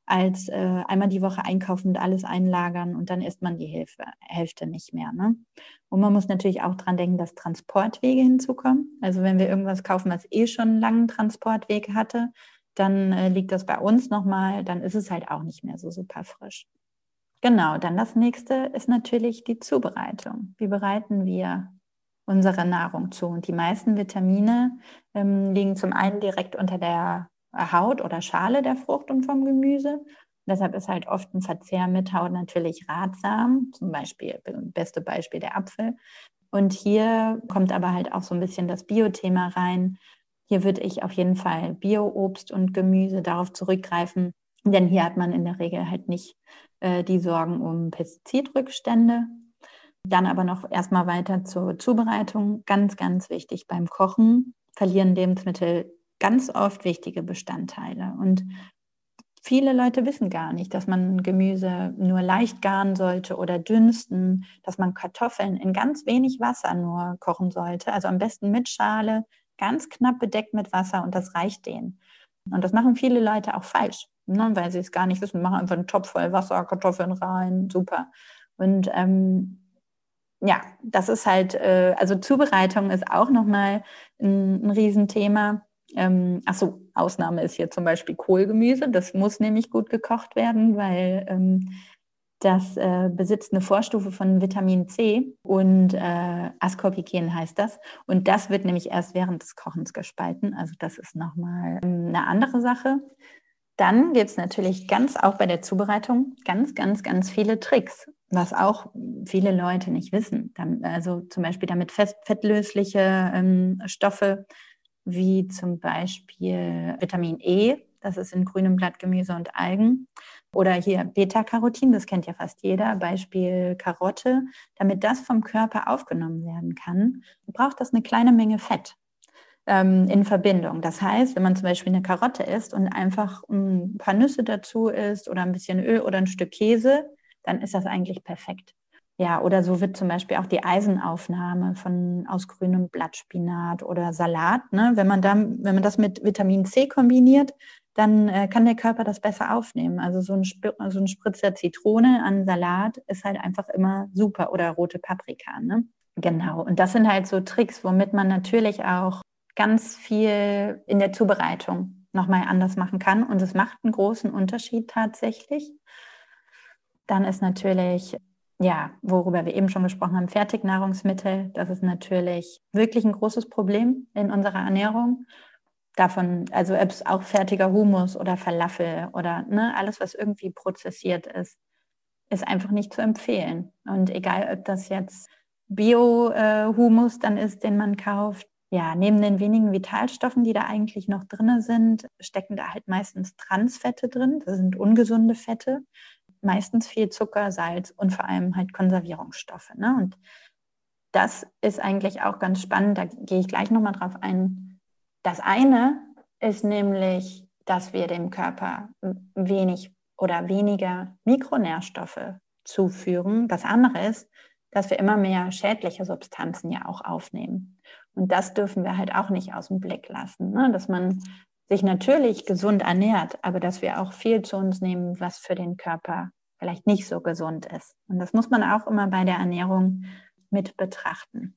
als äh, einmal die Woche einkaufen und alles einlagern und dann isst man die Hälfte, Hälfte nicht mehr. Ne? Und man muss natürlich auch dran denken, dass Transportwege hinzukommen. Also wenn wir irgendwas kaufen, was eh schon einen langen Transportweg hatte, dann äh, liegt das bei uns nochmal, dann ist es halt auch nicht mehr so super frisch. Genau, dann das nächste ist natürlich die Zubereitung. Wie bereiten wir unsere Nahrung zu? Und die meisten Vitamine ähm, liegen zum einen direkt unter der Haut oder Schale der Frucht und vom Gemüse. Und deshalb ist halt oft ein Verzehr mit Haut natürlich ratsam, zum Beispiel, beste Beispiel der Apfel. Und hier kommt aber halt auch so ein bisschen das Bio-Thema rein. Hier würde ich auf jeden Fall Bio-Obst und Gemüse darauf zurückgreifen, denn hier hat man in der Regel halt nicht äh, die Sorgen um Pestizidrückstände. Dann aber noch erstmal weiter zur Zubereitung. Ganz, ganz wichtig beim Kochen verlieren Lebensmittel ganz oft wichtige Bestandteile. Und viele Leute wissen gar nicht, dass man Gemüse nur leicht garen sollte oder dünsten, dass man Kartoffeln in ganz wenig Wasser nur kochen sollte. Also am besten mit Schale, ganz knapp bedeckt mit Wasser und das reicht denen. Und das machen viele Leute auch falsch, ne, weil sie es gar nicht wissen. Machen einfach einen Topf voll Wasser, Kartoffeln rein, super. Und ähm, ja, das ist halt, äh, also Zubereitung ist auch nochmal ein, ein Riesenthema. Ähm, achso, Ausnahme ist hier zum Beispiel Kohlgemüse. Das muss nämlich gut gekocht werden, weil ähm, das äh, besitzt eine Vorstufe von Vitamin C und äh, Ascorbiken heißt das. Und das wird nämlich erst während des Kochens gespalten. Also das ist nochmal ähm, eine andere Sache. Dann gibt es natürlich ganz auch bei der Zubereitung ganz, ganz, ganz viele Tricks, was auch viele Leute nicht wissen. Also zum Beispiel damit fest, fettlösliche ähm, Stoffe wie zum Beispiel Vitamin E, das ist in grünem Blattgemüse und Algen. Oder hier Beta-Carotin, das kennt ja fast jeder, Beispiel Karotte. Damit das vom Körper aufgenommen werden kann, braucht das eine kleine Menge Fett in Verbindung. Das heißt, wenn man zum Beispiel eine Karotte isst und einfach ein paar Nüsse dazu isst oder ein bisschen Öl oder ein Stück Käse, dann ist das eigentlich perfekt. Ja, oder so wird zum Beispiel auch die Eisenaufnahme von aus grünem Blattspinat oder Salat, ne? Wenn man dann, wenn man das mit Vitamin C kombiniert, dann äh, kann der Körper das besser aufnehmen. Also so ein, Sp- so ein Spritzer Zitrone an Salat ist halt einfach immer super oder rote Paprika, ne? Genau. Und das sind halt so Tricks, womit man natürlich auch ganz viel in der Zubereitung nochmal anders machen kann. Und es macht einen großen Unterschied tatsächlich. Dann ist natürlich, ja, worüber wir eben schon gesprochen haben, Fertignahrungsmittel. Das ist natürlich wirklich ein großes Problem in unserer Ernährung. Davon, also ob es auch fertiger Hummus oder Falafel oder ne, alles, was irgendwie prozessiert ist, ist einfach nicht zu empfehlen. Und egal, ob das jetzt Bio-Hummus äh, dann ist, den man kauft, ja, neben den wenigen Vitalstoffen, die da eigentlich noch drin sind, stecken da halt meistens Transfette drin. Das sind ungesunde Fette. Meistens viel Zucker, Salz und vor allem halt Konservierungsstoffe. Ne? Und das ist eigentlich auch ganz spannend. Da gehe ich gleich nochmal drauf ein. Das eine ist nämlich, dass wir dem Körper wenig oder weniger Mikronährstoffe zuführen. Das andere ist, dass wir immer mehr schädliche Substanzen ja auch aufnehmen. Und das dürfen wir halt auch nicht aus dem Blick lassen, ne? Dass man sich natürlich gesund ernährt, aber dass wir auch viel zu uns nehmen, was für den Körper vielleicht nicht so gesund ist. Und das muss man auch immer bei der Ernährung mit betrachten.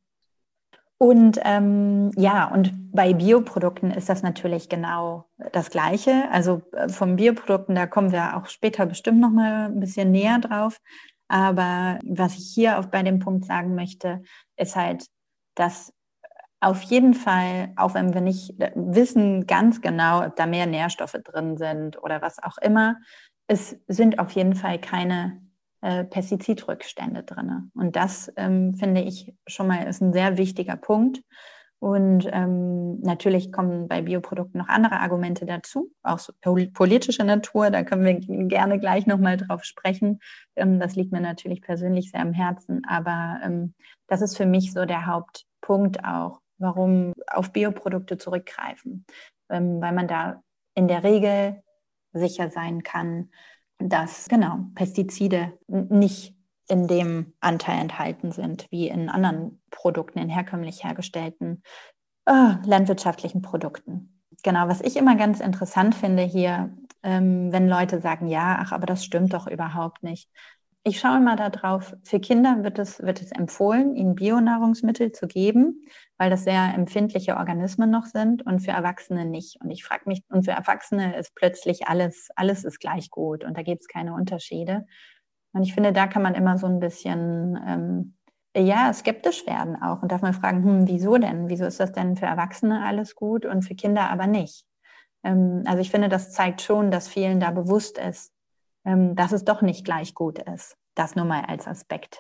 Und ähm, ja, und bei Bioprodukten ist das natürlich genau das Gleiche. Also von Bioprodukten, da kommen wir auch später bestimmt noch mal ein bisschen näher drauf. Aber was ich hier auch bei dem Punkt sagen möchte, ist halt, dass auf jeden Fall, auch wenn wir nicht wissen ganz genau, ob da mehr Nährstoffe drin sind oder was auch immer, es sind auf jeden Fall keine äh, Pestizidrückstände drin. Und das, ähm, finde ich, schon mal ist ein sehr wichtiger Punkt. Und ähm, natürlich kommen bei Bioprodukten noch andere Argumente dazu, auch so politische Natur, da können wir gerne gleich nochmal drauf sprechen. Ähm, das liegt mir natürlich persönlich sehr am Herzen, aber ähm, das ist für mich so der Hauptpunkt auch, warum auf Bioprodukte zurückgreifen, ähm, weil man da in der Regel sicher sein kann, dass genau Pestizide nicht in dem Anteil enthalten sind, wie in anderen Produkten, in herkömmlich hergestellten äh, landwirtschaftlichen Produkten. genau, was ich immer ganz interessant finde hier, ähm, wenn Leute sagen, ja, ach, aber das stimmt doch überhaupt nicht. Ich schaue immer darauf, für Kinder wird es, wird es empfohlen, ihnen Bionahrungsmittel zu geben, weil das sehr empfindliche Organismen noch sind und für Erwachsene nicht. Und ich frage mich, und für Erwachsene ist plötzlich alles, alles ist gleich gut und da gibt es keine Unterschiede. Und ich finde, da kann man immer so ein bisschen ähm, ja, skeptisch werden auch und darf man fragen, hm, wieso denn? Wieso ist das denn für Erwachsene alles gut und für Kinder aber nicht? Ähm, also ich finde, das zeigt schon, dass vielen da bewusst ist, ähm, dass es doch nicht gleich gut ist. Das nur mal als Aspekt.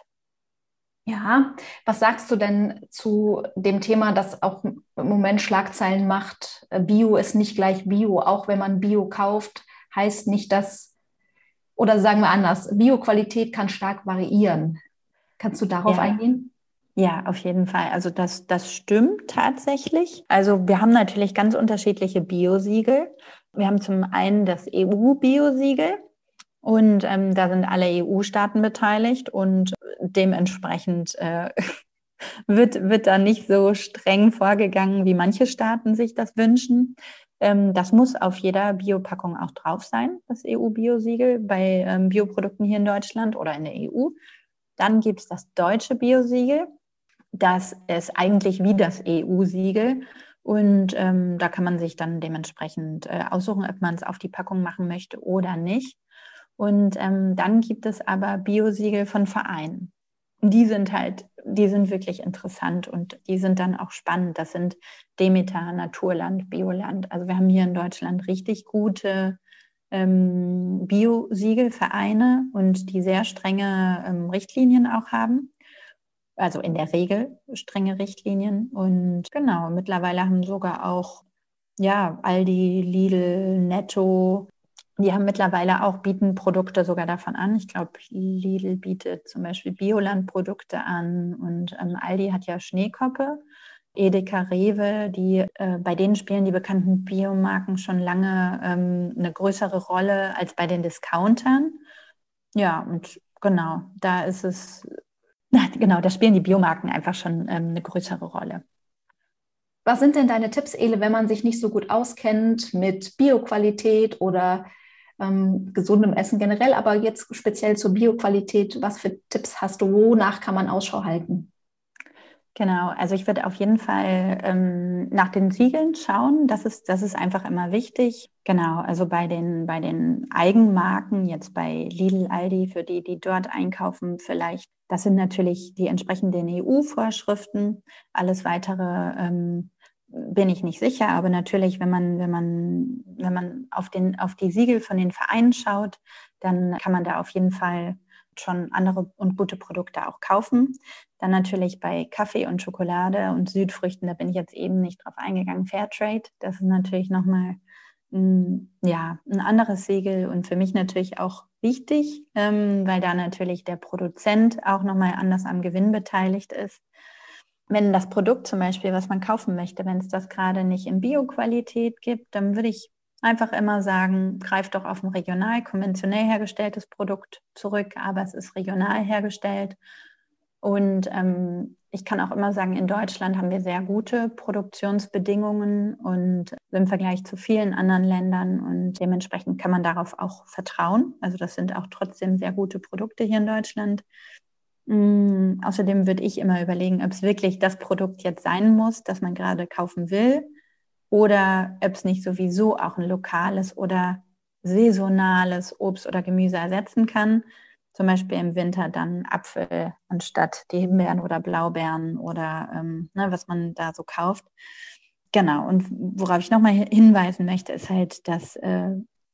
Ja, was sagst du denn zu dem Thema, das auch im Moment Schlagzeilen macht? äh, Bio ist nicht gleich Bio. Auch wenn man Bio kauft, heißt nicht das, oder sagen wir anders, Bio-Qualität kann stark variieren. Kannst du darauf Ja. eingehen? Ja, auf jeden Fall. Also das, das stimmt tatsächlich. Also wir haben natürlich ganz unterschiedliche Biosiegel. Wir haben zum einen das E U-Biosiegel und ähm, da sind alle E U-Staaten beteiligt und dementsprechend äh, wird, wird da nicht so streng vorgegangen, wie manche Staaten sich das wünschen. Ähm, das muss auf jeder Biopackung auch drauf sein, das E U-Biosiegel, bei ähm, Bioprodukten hier in Deutschland oder in der E U. Dann gibt es das deutsche Biosiegel. Das ist eigentlich wie das E U-Siegel. Und ähm, da kann man sich dann dementsprechend äh, aussuchen, ob man es auf die Packung machen möchte oder nicht. Und ähm, dann gibt es aber Biosiegel von Vereinen. Die sind halt, die sind wirklich interessant und die sind dann auch spannend. Das sind Demeter, Naturland, Bioland. Also wir haben hier in Deutschland richtig gute ähm, Biosiegelvereine und die sehr strenge ähm, Richtlinien auch haben. Also in der Regel strenge Richtlinien. Und genau, mittlerweile haben sogar auch, ja, Aldi, Lidl, Netto, die haben mittlerweile auch, bieten Produkte sogar davon an. Ich glaube, Lidl bietet zum Beispiel Bioland-Produkte an und ähm, Aldi hat ja Schneekoppe. Edeka, Rewe, die, äh, bei denen spielen die bekannten Biomarken schon lange ähm, eine größere Rolle als bei den Discountern. Ja, und genau, da ist es, genau, da spielen die Biomarken einfach schon ähm, eine größere Rolle. Was sind denn deine Tipps, Ele, wenn man sich nicht so gut auskennt mit Bioqualität oder ähm, gesundem Essen generell, aber jetzt speziell zur Bioqualität, was für Tipps hast du? Wonach kann man Ausschau halten? Genau, also ich würde auf jeden Fall ähm, nach den Siegeln schauen. Das ist, das ist einfach immer wichtig. Genau, also bei den, bei den Eigenmarken, jetzt bei Lidl, Aldi, für die, die dort einkaufen, vielleicht, das sind natürlich die entsprechenden E U-Vorschriften. Alles weitere ähm, bin ich nicht sicher, aber natürlich, wenn man, wenn man, wenn man auf den, auf die Siegel von den Vereinen schaut, dann kann man da auf jeden Fall schon andere und gute Produkte auch kaufen. Dann natürlich bei Kaffee und Schokolade und Südfrüchten, da bin ich jetzt eben nicht drauf eingegangen, Fairtrade, das ist natürlich nochmal ein, ja, ein anderes Siegel und für mich natürlich auch wichtig, ähm, weil da natürlich der Produzent auch nochmal anders am Gewinn beteiligt ist. Wenn das Produkt zum Beispiel, was man kaufen möchte, wenn es das gerade nicht in Bio-Qualität gibt, dann würde ich einfach immer sagen, greif doch auf ein regional, konventionell hergestelltes Produkt zurück, aber es ist regional hergestellt. Und ähm, ich kann auch immer sagen, in Deutschland haben wir sehr gute Produktionsbedingungen und im Vergleich zu vielen anderen Ländern und dementsprechend kann man darauf auch vertrauen. Also das sind auch trotzdem sehr gute Produkte hier in Deutschland. Mm, außerdem würde ich immer überlegen, ob es wirklich das Produkt jetzt sein muss, das man gerade kaufen will, oder ob es nicht sowieso auch ein lokales oder saisonales Obst oder Gemüse ersetzen kann. Zum Beispiel im Winter dann Apfel anstatt die Himbeeren oder Blaubeeren oder ähm, ne, was man da so kauft. Genau, und worauf ich nochmal hinweisen möchte, ist halt, dass, äh,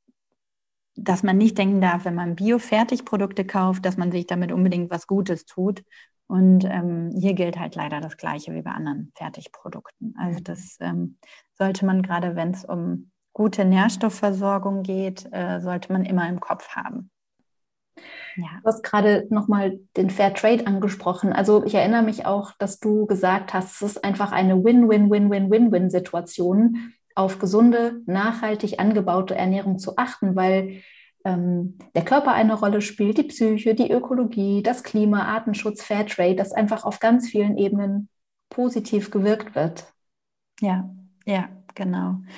dass man nicht denken darf, wenn man Bio-Fertigprodukte kauft, dass man sich damit unbedingt was Gutes tut. Und ähm, hier gilt halt leider das Gleiche wie bei anderen Fertigprodukten. Also das ähm, sollte man gerade, wenn es um gute Nährstoffversorgung geht, äh, sollte man immer im Kopf haben. Ja. Du hast gerade nochmal den Fair Trade angesprochen. Also ich erinnere mich auch, dass du gesagt hast, es ist einfach eine Win-Win-Win-Win-Win-Win-Situation, auf gesunde, nachhaltig angebaute Ernährung zu achten, weil ähm, der Körper eine Rolle spielt, die Psyche, die Ökologie, das Klima, Artenschutz, Fair Trade, das einfach auf ganz vielen Ebenen positiv gewirkt wird. Ja, ja, genau.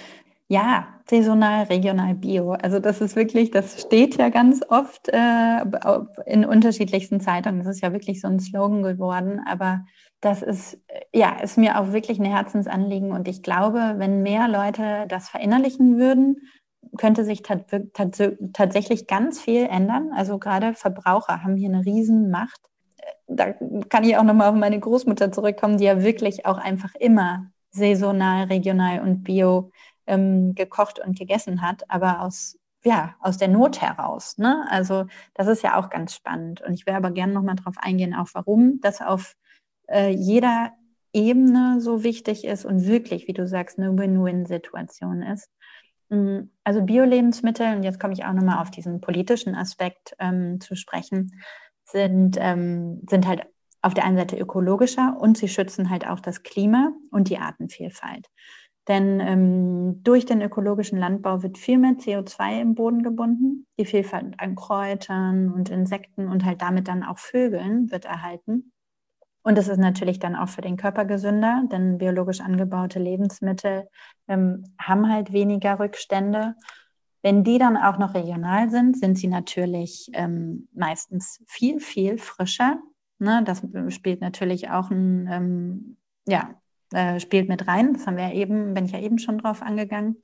Ja, saisonal, regional, bio. Also das ist wirklich, das steht ja ganz oft äh, in unterschiedlichsten Zeitungen. Das ist ja wirklich so ein Slogan geworden. Aber das ist, ja, ist mir auch wirklich ein Herzensanliegen. Und ich glaube, wenn mehr Leute das verinnerlichen würden, könnte sich tat, tat, tatsächlich ganz viel ändern. Also gerade Verbraucher haben hier eine Riesenmacht. Da kann ich auch nochmal auf meine Großmutter zurückkommen, die ja wirklich auch einfach immer saisonal, regional und bio ähm, gekocht und gegessen hat, aber aus, ja, aus der Not heraus. Ne? Also das ist ja auch ganz spannend. Und ich will aber gerne nochmal darauf eingehen, auch warum das auf äh, jeder Ebene so wichtig ist und wirklich, wie du sagst, eine Win-Win-Situation ist. Also Bio-Lebensmittel, und jetzt komme ich auch nochmal auf diesen politischen Aspekt ähm, zu sprechen, sind, ähm, sind halt auf der einen Seite ökologischer und sie schützen halt auch das Klima und die Artenvielfalt. Denn ähm, durch den ökologischen Landbau wird viel mehr C O zwei im Boden gebunden. Die Vielfalt an Kräutern und Insekten und halt damit dann auch Vögeln wird erhalten. Und das ist natürlich dann auch für den Körper gesünder, denn biologisch angebaute Lebensmittel ähm, haben halt weniger Rückstände. Wenn die dann auch noch regional sind, sind sie natürlich ähm, meistens viel, viel frischer. Ne? Das spielt natürlich auch ein, ähm, ja, äh, spielt mit rein. Das haben wir ja eben, bin ich ja eben schon drauf angegangen.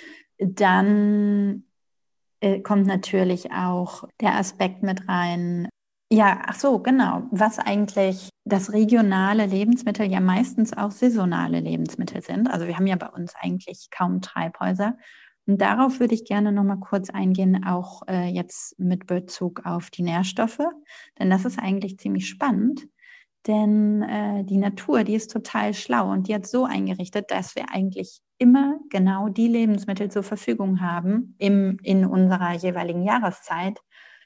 Dann äh, kommt natürlich auch der Aspekt mit rein. Ja, ach so, genau. Was eigentlich das regionale Lebensmittel ja meistens auch saisonale Lebensmittel sind. Also wir haben ja bei uns eigentlich kaum Treibhäuser. Und darauf würde ich gerne noch mal kurz eingehen, auch äh, jetzt mit Bezug auf die Nährstoffe. Denn das ist eigentlich ziemlich spannend. Denn äh, die Natur, die ist total schlau und die hat so eingerichtet, dass wir eigentlich immer genau die Lebensmittel zur Verfügung haben im, in unserer jeweiligen Jahreszeit,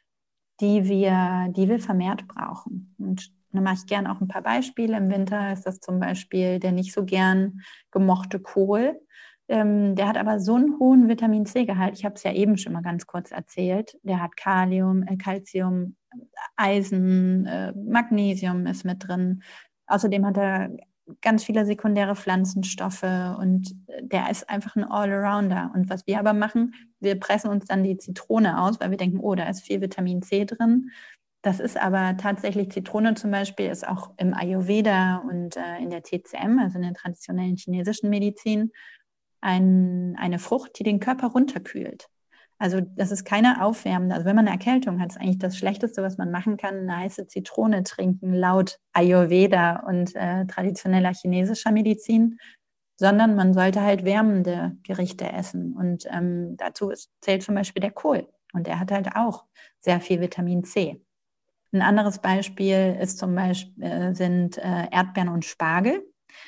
die wir, die wir vermehrt brauchen. Und da mache ich gerne auch ein paar Beispiele. Im Winter ist das zum Beispiel der nicht so gern gemochte Kohl. Ähm, der hat aber so einen hohen Vitamin-C-Gehalt. Ich habe es ja eben schon mal ganz kurz erzählt. Der hat Kalium, äh, Calcium, Eisen, äh, Magnesium ist mit drin. Außerdem hat er ganz viele sekundäre Pflanzenstoffe und der ist einfach ein Allrounder. Und was wir aber machen, wir pressen uns dann die Zitrone aus, weil wir denken, oh, da ist viel Vitamin C drin. Das ist aber tatsächlich, Zitrone zum Beispiel ist auch im Ayurveda und äh, in der T C M, also in der traditionellen chinesischen Medizin, ein, eine Frucht, die den Körper runterkühlt. Also das ist keine aufwärmende, also wenn man eine Erkältung hat, ist eigentlich das Schlechteste, was man machen kann, eine heiße Zitrone trinken, laut Ayurveda und äh, traditioneller chinesischer Medizin, sondern man sollte halt wärmende Gerichte essen. Und ähm, dazu ist, zählt zum Beispiel der Kohl. Und der hat halt auch sehr viel Vitamin C. Ein anderes Beispiel ist zum Beispiel, äh, sind äh, Erdbeeren und Spargel.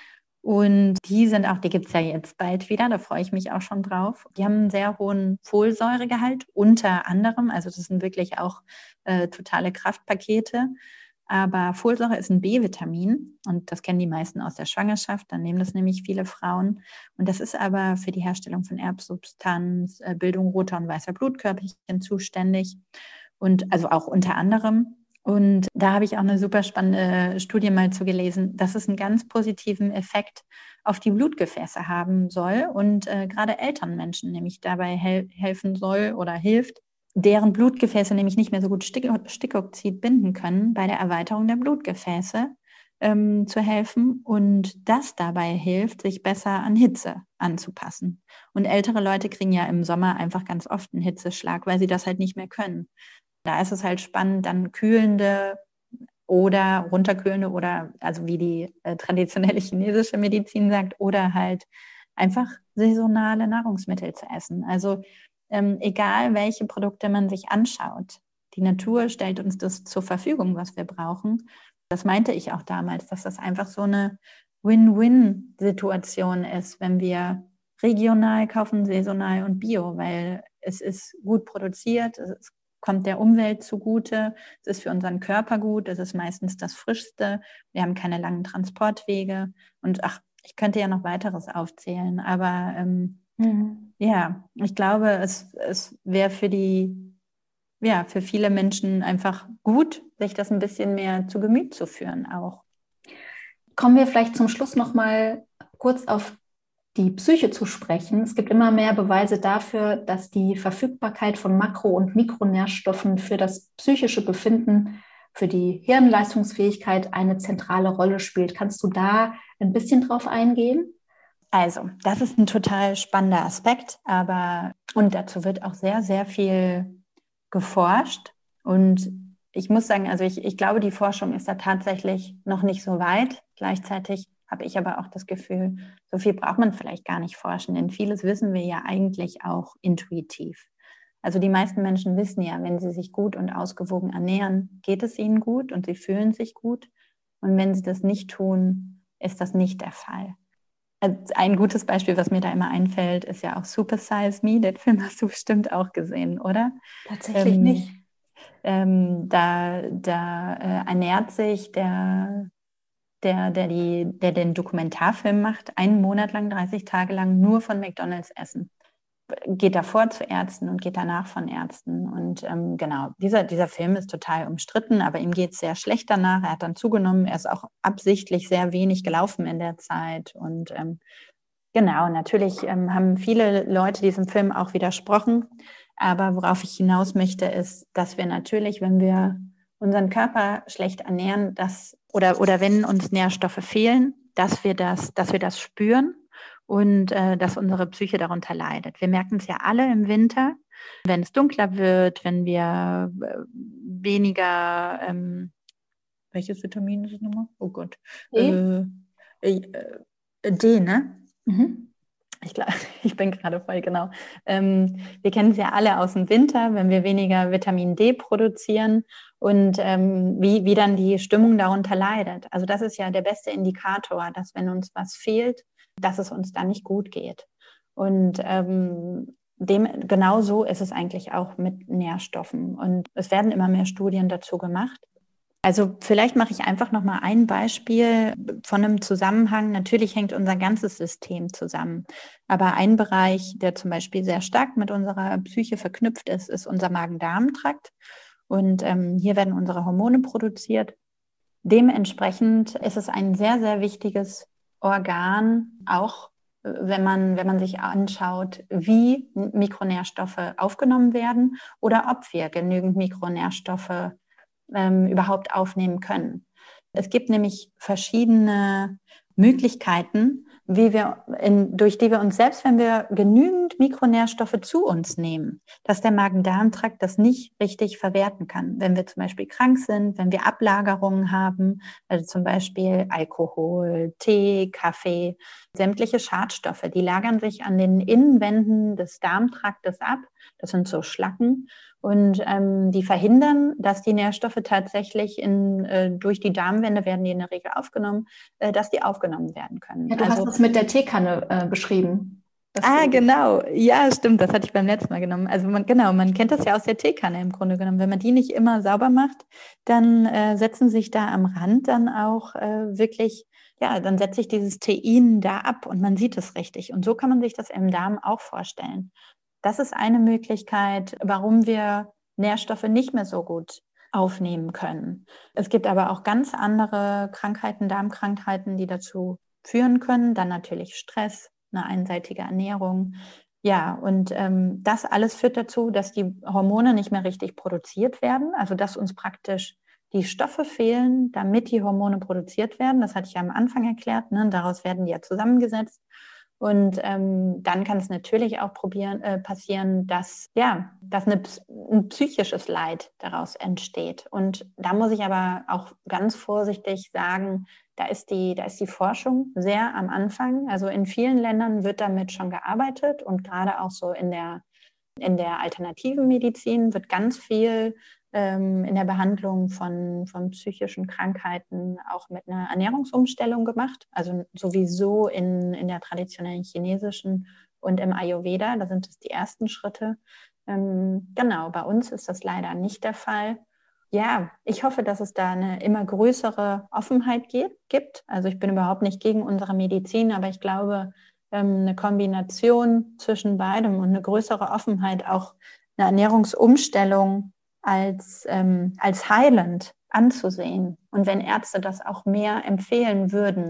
Und die sind auch, die gibt es ja jetzt bald wieder, da freue ich mich auch schon drauf. Die haben einen sehr hohen Folsäuregehalt, unter anderem, also das sind wirklich auch äh, totale Kraftpakete. Aber Folsäure ist ein B-Vitamin und das kennen die meisten aus der Schwangerschaft, dann nehmen das nämlich viele Frauen. Und das ist aber für die Herstellung von Erbsubstanz, äh, Bildung roter und weißer Blutkörperchen zuständig und also auch unter anderem. Und da habe ich auch eine super spannende Studie mal zu gelesen, dass es einen ganz positiven Effekt auf die Blutgefäße haben soll und äh, gerade älteren Menschen nämlich dabei hel- helfen soll oder hilft, deren Blutgefäße nämlich nicht mehr so gut Stick- Stickoxid binden können, bei der Erweiterung der Blutgefäße ähm, zu helfen und das dabei hilft, sich besser an Hitze anzupassen. Und ältere Leute kriegen ja im Sommer einfach ganz oft einen Hitzeschlag, weil sie das halt nicht mehr können. Da ist es halt spannend, dann kühlende oder runterkühlende oder, also wie die äh, traditionelle chinesische Medizin sagt, oder halt einfach saisonale Nahrungsmittel zu essen. Also ähm, egal, welche Produkte man sich anschaut, die Natur stellt uns das zur Verfügung, was wir brauchen. Das meinte ich auch damals, dass das einfach so eine Win-Win-Situation ist, wenn wir regional kaufen, saisonal und bio, weil es ist gut produziert, es ist kommt der Umwelt zugute, es ist für unseren Körper gut, es ist meistens das Frischste, wir haben keine langen Transportwege und ach, ich könnte ja noch weiteres aufzählen, aber ähm, mhm. ja, ich glaube, es, es wäre für die, ja, für viele Menschen einfach gut, sich das ein bisschen mehr zu Gemüt zu führen auch. Kommen wir vielleicht zum Schluss noch mal kurz auf die Psyche zu sprechen. Es gibt immer mehr Beweise dafür, dass die Verfügbarkeit von Makro- und Mikronährstoffen für das psychische Befinden, für die Hirnleistungsfähigkeit eine zentrale Rolle spielt. Kannst du da ein bisschen drauf eingehen? Also, das ist ein total spannender Aspekt, aber und dazu wird auch sehr, sehr viel geforscht. Und ich muss sagen, also ich, ich glaube, die Forschung ist da tatsächlich noch nicht so weit. Gleichzeitig habe ich aber auch das Gefühl, so viel braucht man vielleicht gar nicht forschen, denn vieles wissen wir ja eigentlich auch intuitiv. Also die meisten Menschen wissen ja, wenn sie sich gut und ausgewogen ernähren, geht es ihnen gut und sie fühlen sich gut. Und wenn sie das nicht tun, ist das nicht der Fall. Ein gutes Beispiel, was mir da immer einfällt, ist ja auch Super Size Me. Den Film hast du bestimmt auch gesehen, oder? Tatsächlich Ähm, nicht. ähm, da da äh, ernährt sich der, der, der, die, der den Dokumentarfilm macht, einen Monat lang, dreißig Tage lang nur von McDonald's essen. Geht davor zu Ärzten und geht danach von Ärzten. Und ähm, genau, dieser, dieser Film ist total umstritten, aber ihm geht es sehr schlecht danach. Er hat dann zugenommen, er ist auch absichtlich sehr wenig gelaufen in der Zeit. Und ähm, genau, natürlich ähm, haben viele Leute diesem Film auch widersprochen. Aber worauf ich hinaus möchte, ist, dass wir natürlich, wenn wir unseren Körper schlecht ernähren, dass, oder, oder wenn uns Nährstoffe fehlen, dass wir das, dass wir das spüren und äh, dass unsere Psyche darunter leidet. Wir merken es ja alle im Winter, wenn es dunkler wird, wenn wir äh, weniger, ähm, welches Vitamin ist es nochmal? Oh Gott. E? Äh, äh, D, ne? Mhm. Ich glaube, ich bin gerade voll genau. Ähm, wir kennen es ja alle aus dem Winter, wenn wir weniger Vitamin D produzieren und ähm, wie, wie dann die Stimmung darunter leidet. Also das ist ja der beste Indikator, dass wenn uns was fehlt, dass es uns dann nicht gut geht. Und ähm, dem, genau so ist es eigentlich auch mit Nährstoffen. Und es werden immer mehr Studien dazu gemacht. Also vielleicht mache ich einfach noch mal ein Beispiel von einem Zusammenhang. Natürlich hängt unser ganzes System zusammen. Aber ein Bereich, der zum Beispiel sehr stark mit unserer Psyche verknüpft ist, ist unser Magen-Darm-Trakt. Und ähm, hier werden unsere Hormone produziert. Dementsprechend ist es ein sehr, sehr wichtiges Organ, auch äh, wenn man, wenn man sich anschaut, wie Mikronährstoffe aufgenommen werden oder ob wir genügend Mikronährstoffe ähm, überhaupt aufnehmen können. Es gibt nämlich verschiedene Möglichkeiten, wie wir in, durch die wir uns, selbst wenn wir genügend Mikronährstoffe zu uns nehmen, dass der Magen-Darm-Trakt das nicht richtig verwerten kann. Wenn wir zum Beispiel krank sind, wenn wir Ablagerungen haben, also zum Beispiel Alkohol, Tee, Kaffee, sämtliche Schadstoffe, die lagern sich an den Innenwänden des Darmtraktes ab. Das sind so Schlacken. Und ähm, die verhindern, dass die Nährstoffe tatsächlich in, äh, durch die Darmwände werden die in der Regel aufgenommen, äh, dass die aufgenommen werden können. Ja, du also, hast das mit der Teekanne äh, beschrieben. Ah, genau. Ja, stimmt. Das hatte ich beim letzten Mal genommen. Also man, genau, man kennt das ja aus der Teekanne im Grunde genommen. Wenn man die nicht immer sauber macht, dann äh, setzen sich da am Rand dann auch äh, wirklich, ja, dann setzt sich dieses Tein da ab und man sieht es richtig. Und so kann man sich das im Darm auch vorstellen. Das ist eine Möglichkeit, warum wir Nährstoffe nicht mehr so gut aufnehmen können. Es gibt aber auch ganz andere Krankheiten, Darmkrankheiten, die dazu führen können. Dann natürlich Stress, eine einseitige Ernährung. Ja, und ähm, das alles führt dazu, dass die Hormone nicht mehr richtig produziert werden, also dass uns praktisch die Stoffe fehlen, damit die Hormone produziert werden. Das hatte ich ja am Anfang erklärt, ne? Daraus werden die ja zusammengesetzt. Und ähm, dann kann es natürlich auch probieren, äh, passieren, dass, ja, dass eine, ein psychisches Leid daraus entsteht. Und da muss ich aber auch ganz vorsichtig sagen, da ist die, da ist die Forschung sehr am Anfang. Also in vielen Ländern wird damit schon gearbeitet und gerade auch so in der, in der alternativen Medizin wird ganz viel ähm, in der Behandlung von, von psychischen Krankheiten auch mit einer Ernährungsumstellung gemacht. Also sowieso in, in der traditionellen chinesischen und im Ayurveda, da sind es die ersten Schritte. Ähm, genau, bei uns ist das leider nicht der Fall. Ja, ich hoffe, dass es da eine immer größere Offenheit gibt. Also ich bin überhaupt nicht gegen unsere Medizin, aber ich glaube, eine Kombination zwischen beidem und eine größere Offenheit, auch eine Ernährungsumstellung als, ähm, als heilend anzusehen. Und wenn Ärzte das auch mehr empfehlen würden,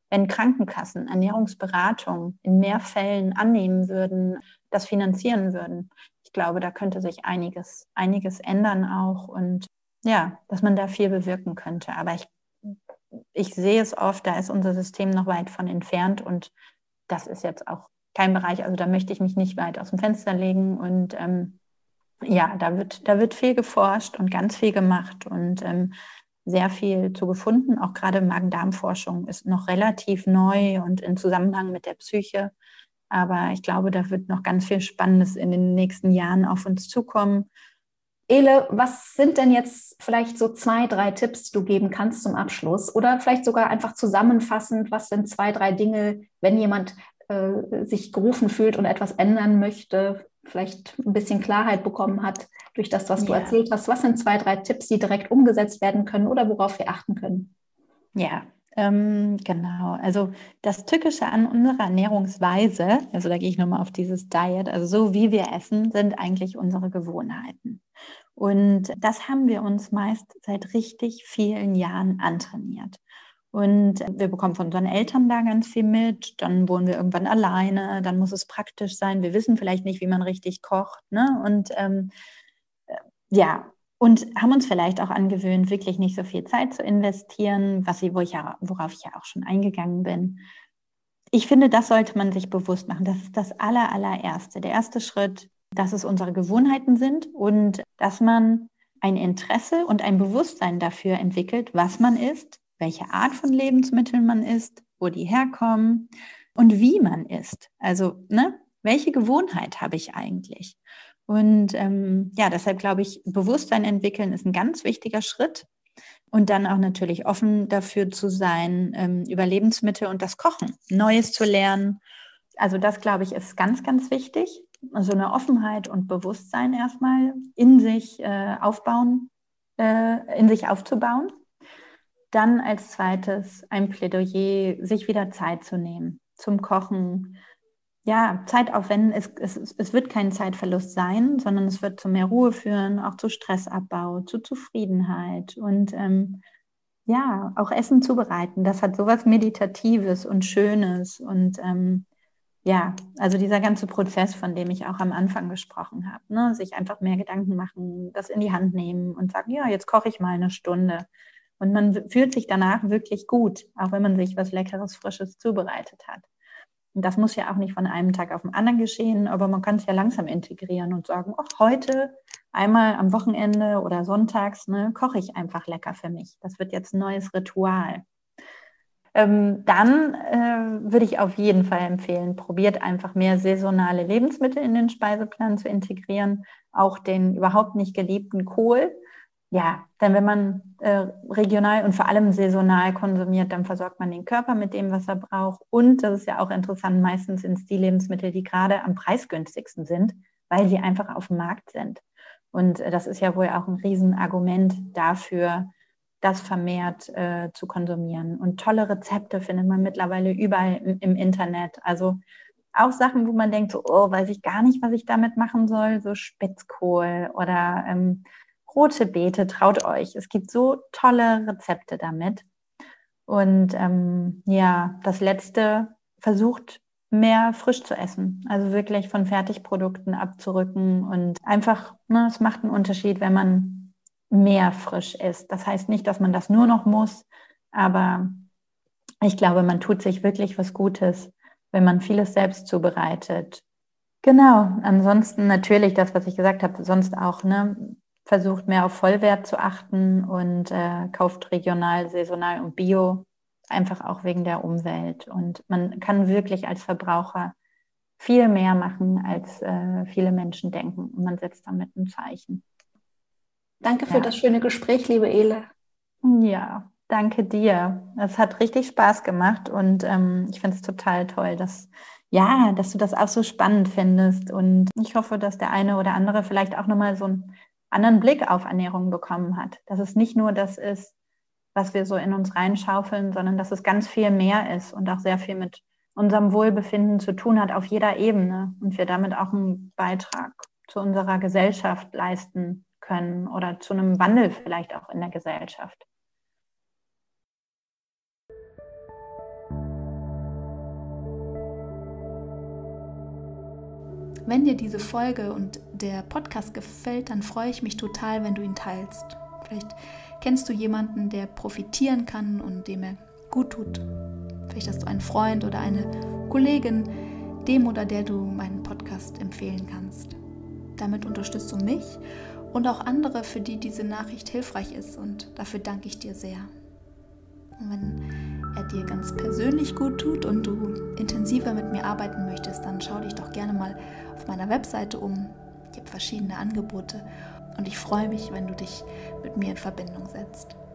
wenn Krankenkassen Ernährungsberatung in mehr Fällen annehmen würden, das finanzieren würden. Ich glaube, da könnte sich einiges, einiges ändern auch und ja, dass man da viel bewirken könnte. Aber ich, ich sehe es oft, da ist unser System noch weit von entfernt und das ist jetzt auch kein Bereich, also da möchte ich mich nicht weit aus dem Fenster legen und ähm, ja, da wird, da wird viel geforscht und ganz viel gemacht und ähm, sehr viel zu gefunden. Auch gerade Magen-Darm-Forschung ist noch relativ neu und in Zusammenhang mit der Psyche. Aber ich glaube, da wird noch ganz viel Spannendes in den nächsten Jahren auf uns zukommen. Ele, was sind denn jetzt vielleicht so zwei, drei Tipps, die du geben kannst zum Abschluss? Oder vielleicht sogar einfach zusammenfassend, was sind zwei, drei Dinge, wenn jemand äh, sich gerufen fühlt und etwas ändern möchte, vielleicht ein bisschen Klarheit bekommen hat durch das, was du Ja. erzählt hast. Was sind zwei, drei Tipps, die direkt umgesetzt werden können oder worauf wir achten können? Ja, ähm, genau. Also das Tückische an unserer Ernährungsweise, also da gehe ich nochmal auf dieses Diet, also so wie wir essen, sind eigentlich unsere Gewohnheiten. Und das haben wir uns meist seit richtig vielen Jahren antrainiert. Und wir bekommen von unseren Eltern da ganz viel mit, dann wohnen wir irgendwann alleine, dann muss es praktisch sein. Wir wissen vielleicht nicht, wie man richtig kocht, ne? Und ähm, ja, und haben uns vielleicht auch angewöhnt, wirklich nicht so viel Zeit zu investieren, was ich, wo ich ja, worauf ich ja auch schon eingegangen bin. Ich finde, das sollte man sich bewusst machen. Das ist das aller, allererste. Der erste Schritt, dass es unsere Gewohnheiten sind und dass man ein Interesse und ein Bewusstsein dafür entwickelt, was man isst, welche Art von Lebensmitteln man isst, wo die herkommen und wie man isst. Also, ne, welche Gewohnheit habe ich eigentlich? Und ähm, ja, deshalb glaube ich, Bewusstsein entwickeln ist ein ganz wichtiger Schritt. Und dann auch natürlich offen dafür zu sein, ähm, über Lebensmittel und das Kochen, Neues zu lernen. Also das, glaube ich, ist ganz, ganz wichtig. Also eine Offenheit und Bewusstsein erstmal in sich äh, aufbauen, äh, in sich aufzubauen. Dann als zweites ein Plädoyer, sich wieder Zeit zu nehmen zum Kochen. Ja, Zeit aufwenden, es, es, es wird kein Zeitverlust sein, sondern es wird zu mehr Ruhe führen, auch zu Stressabbau, zu Zufriedenheit und ähm, ja, auch Essen zubereiten. Das hat sowas Meditatives und Schönes und ähm, ja, also dieser ganze Prozess, von dem ich auch am Anfang gesprochen habe, ne? Sich einfach mehr Gedanken machen, das in die Hand nehmen und sagen, ja, jetzt koche ich mal eine Stunde. Und man fühlt sich danach wirklich gut, auch wenn man sich was Leckeres, Frisches zubereitet hat. Und das muss ja auch nicht von einem Tag auf den anderen geschehen, aber man kann es ja langsam integrieren und sagen, ach, heute einmal am Wochenende oder sonntags, ne, koche ich einfach lecker für mich. Das wird jetzt ein neues Ritual. Ähm, dann äh, würde ich auf jeden Fall empfehlen, probiert einfach mehr saisonale Lebensmittel in den Speiseplan zu integrieren, auch den überhaupt nicht geliebten Kohl. Ja, denn wenn man äh, regional und vor allem saisonal konsumiert, dann versorgt man den Körper mit dem, was er braucht. Und das ist ja auch interessant, meistens sind es die Lebensmittel, die gerade am preisgünstigsten sind, weil sie einfach auf dem Markt sind. Und äh, das ist ja wohl auch ein Riesenargument dafür, das vermehrt äh, zu konsumieren. Und tolle Rezepte findet man mittlerweile überall im, im Internet. Also auch Sachen, wo man denkt, so, oh, weiß ich gar nicht, was ich damit machen soll, so Spitzkohl oder ähm, rote Beete, traut euch. Es gibt so tolle Rezepte damit. Und ähm, ja, das Letzte, versucht mehr frisch zu essen. Also wirklich von Fertigprodukten abzurücken und einfach, ne, es macht einen Unterschied, wenn man mehr frisch isst. Das heißt nicht, dass man das nur noch muss, aber ich glaube, man tut sich wirklich was Gutes, wenn man vieles selbst zubereitet. Genau, ansonsten natürlich das, was ich gesagt habe, sonst auch, ne, versucht mehr auf Vollwert zu achten und äh, kauft regional, saisonal und bio, einfach auch wegen der Umwelt. Und man kann wirklich als Verbraucher viel mehr machen, als äh, viele Menschen denken. Und man setzt damit ein Zeichen. Danke für Ja. das schöne Gespräch, liebe Ele. Ja, danke dir. Es hat richtig Spaß gemacht und ähm, ich finde es total toll, dass, ja, dass du das auch so spannend findest. Und ich hoffe, dass der eine oder andere vielleicht auch nochmal so einen anderen Blick auf Ernährung bekommen hat. Dass es nicht nur das ist, was wir so in uns reinschaufeln, sondern dass es ganz viel mehr ist und auch sehr viel mit unserem Wohlbefinden zu tun hat auf jeder Ebene und wir damit auch einen Beitrag zu unserer Gesellschaft leisten können oder zu einem Wandel vielleicht auch in der Gesellschaft. Wenn dir diese Folge und der Podcast gefällt, dann freue ich mich total, wenn du ihn teilst. Vielleicht kennst du jemanden, der profitieren kann und dem er gut tut. Vielleicht hast du einen Freund oder eine Kollegin, dem oder der du meinen Podcast empfehlen kannst. Damit unterstützt du mich und auch andere, für die diese Nachricht hilfreich ist, und dafür danke ich dir sehr. Und wenn er dir ganz persönlich gut tut und du intensiver mit mir arbeiten möchtest, dann schau dich doch gerne mal auf meiner Webseite um. Ich habe verschiedene Angebote und ich freue mich, wenn du dich mit mir in Verbindung setzt.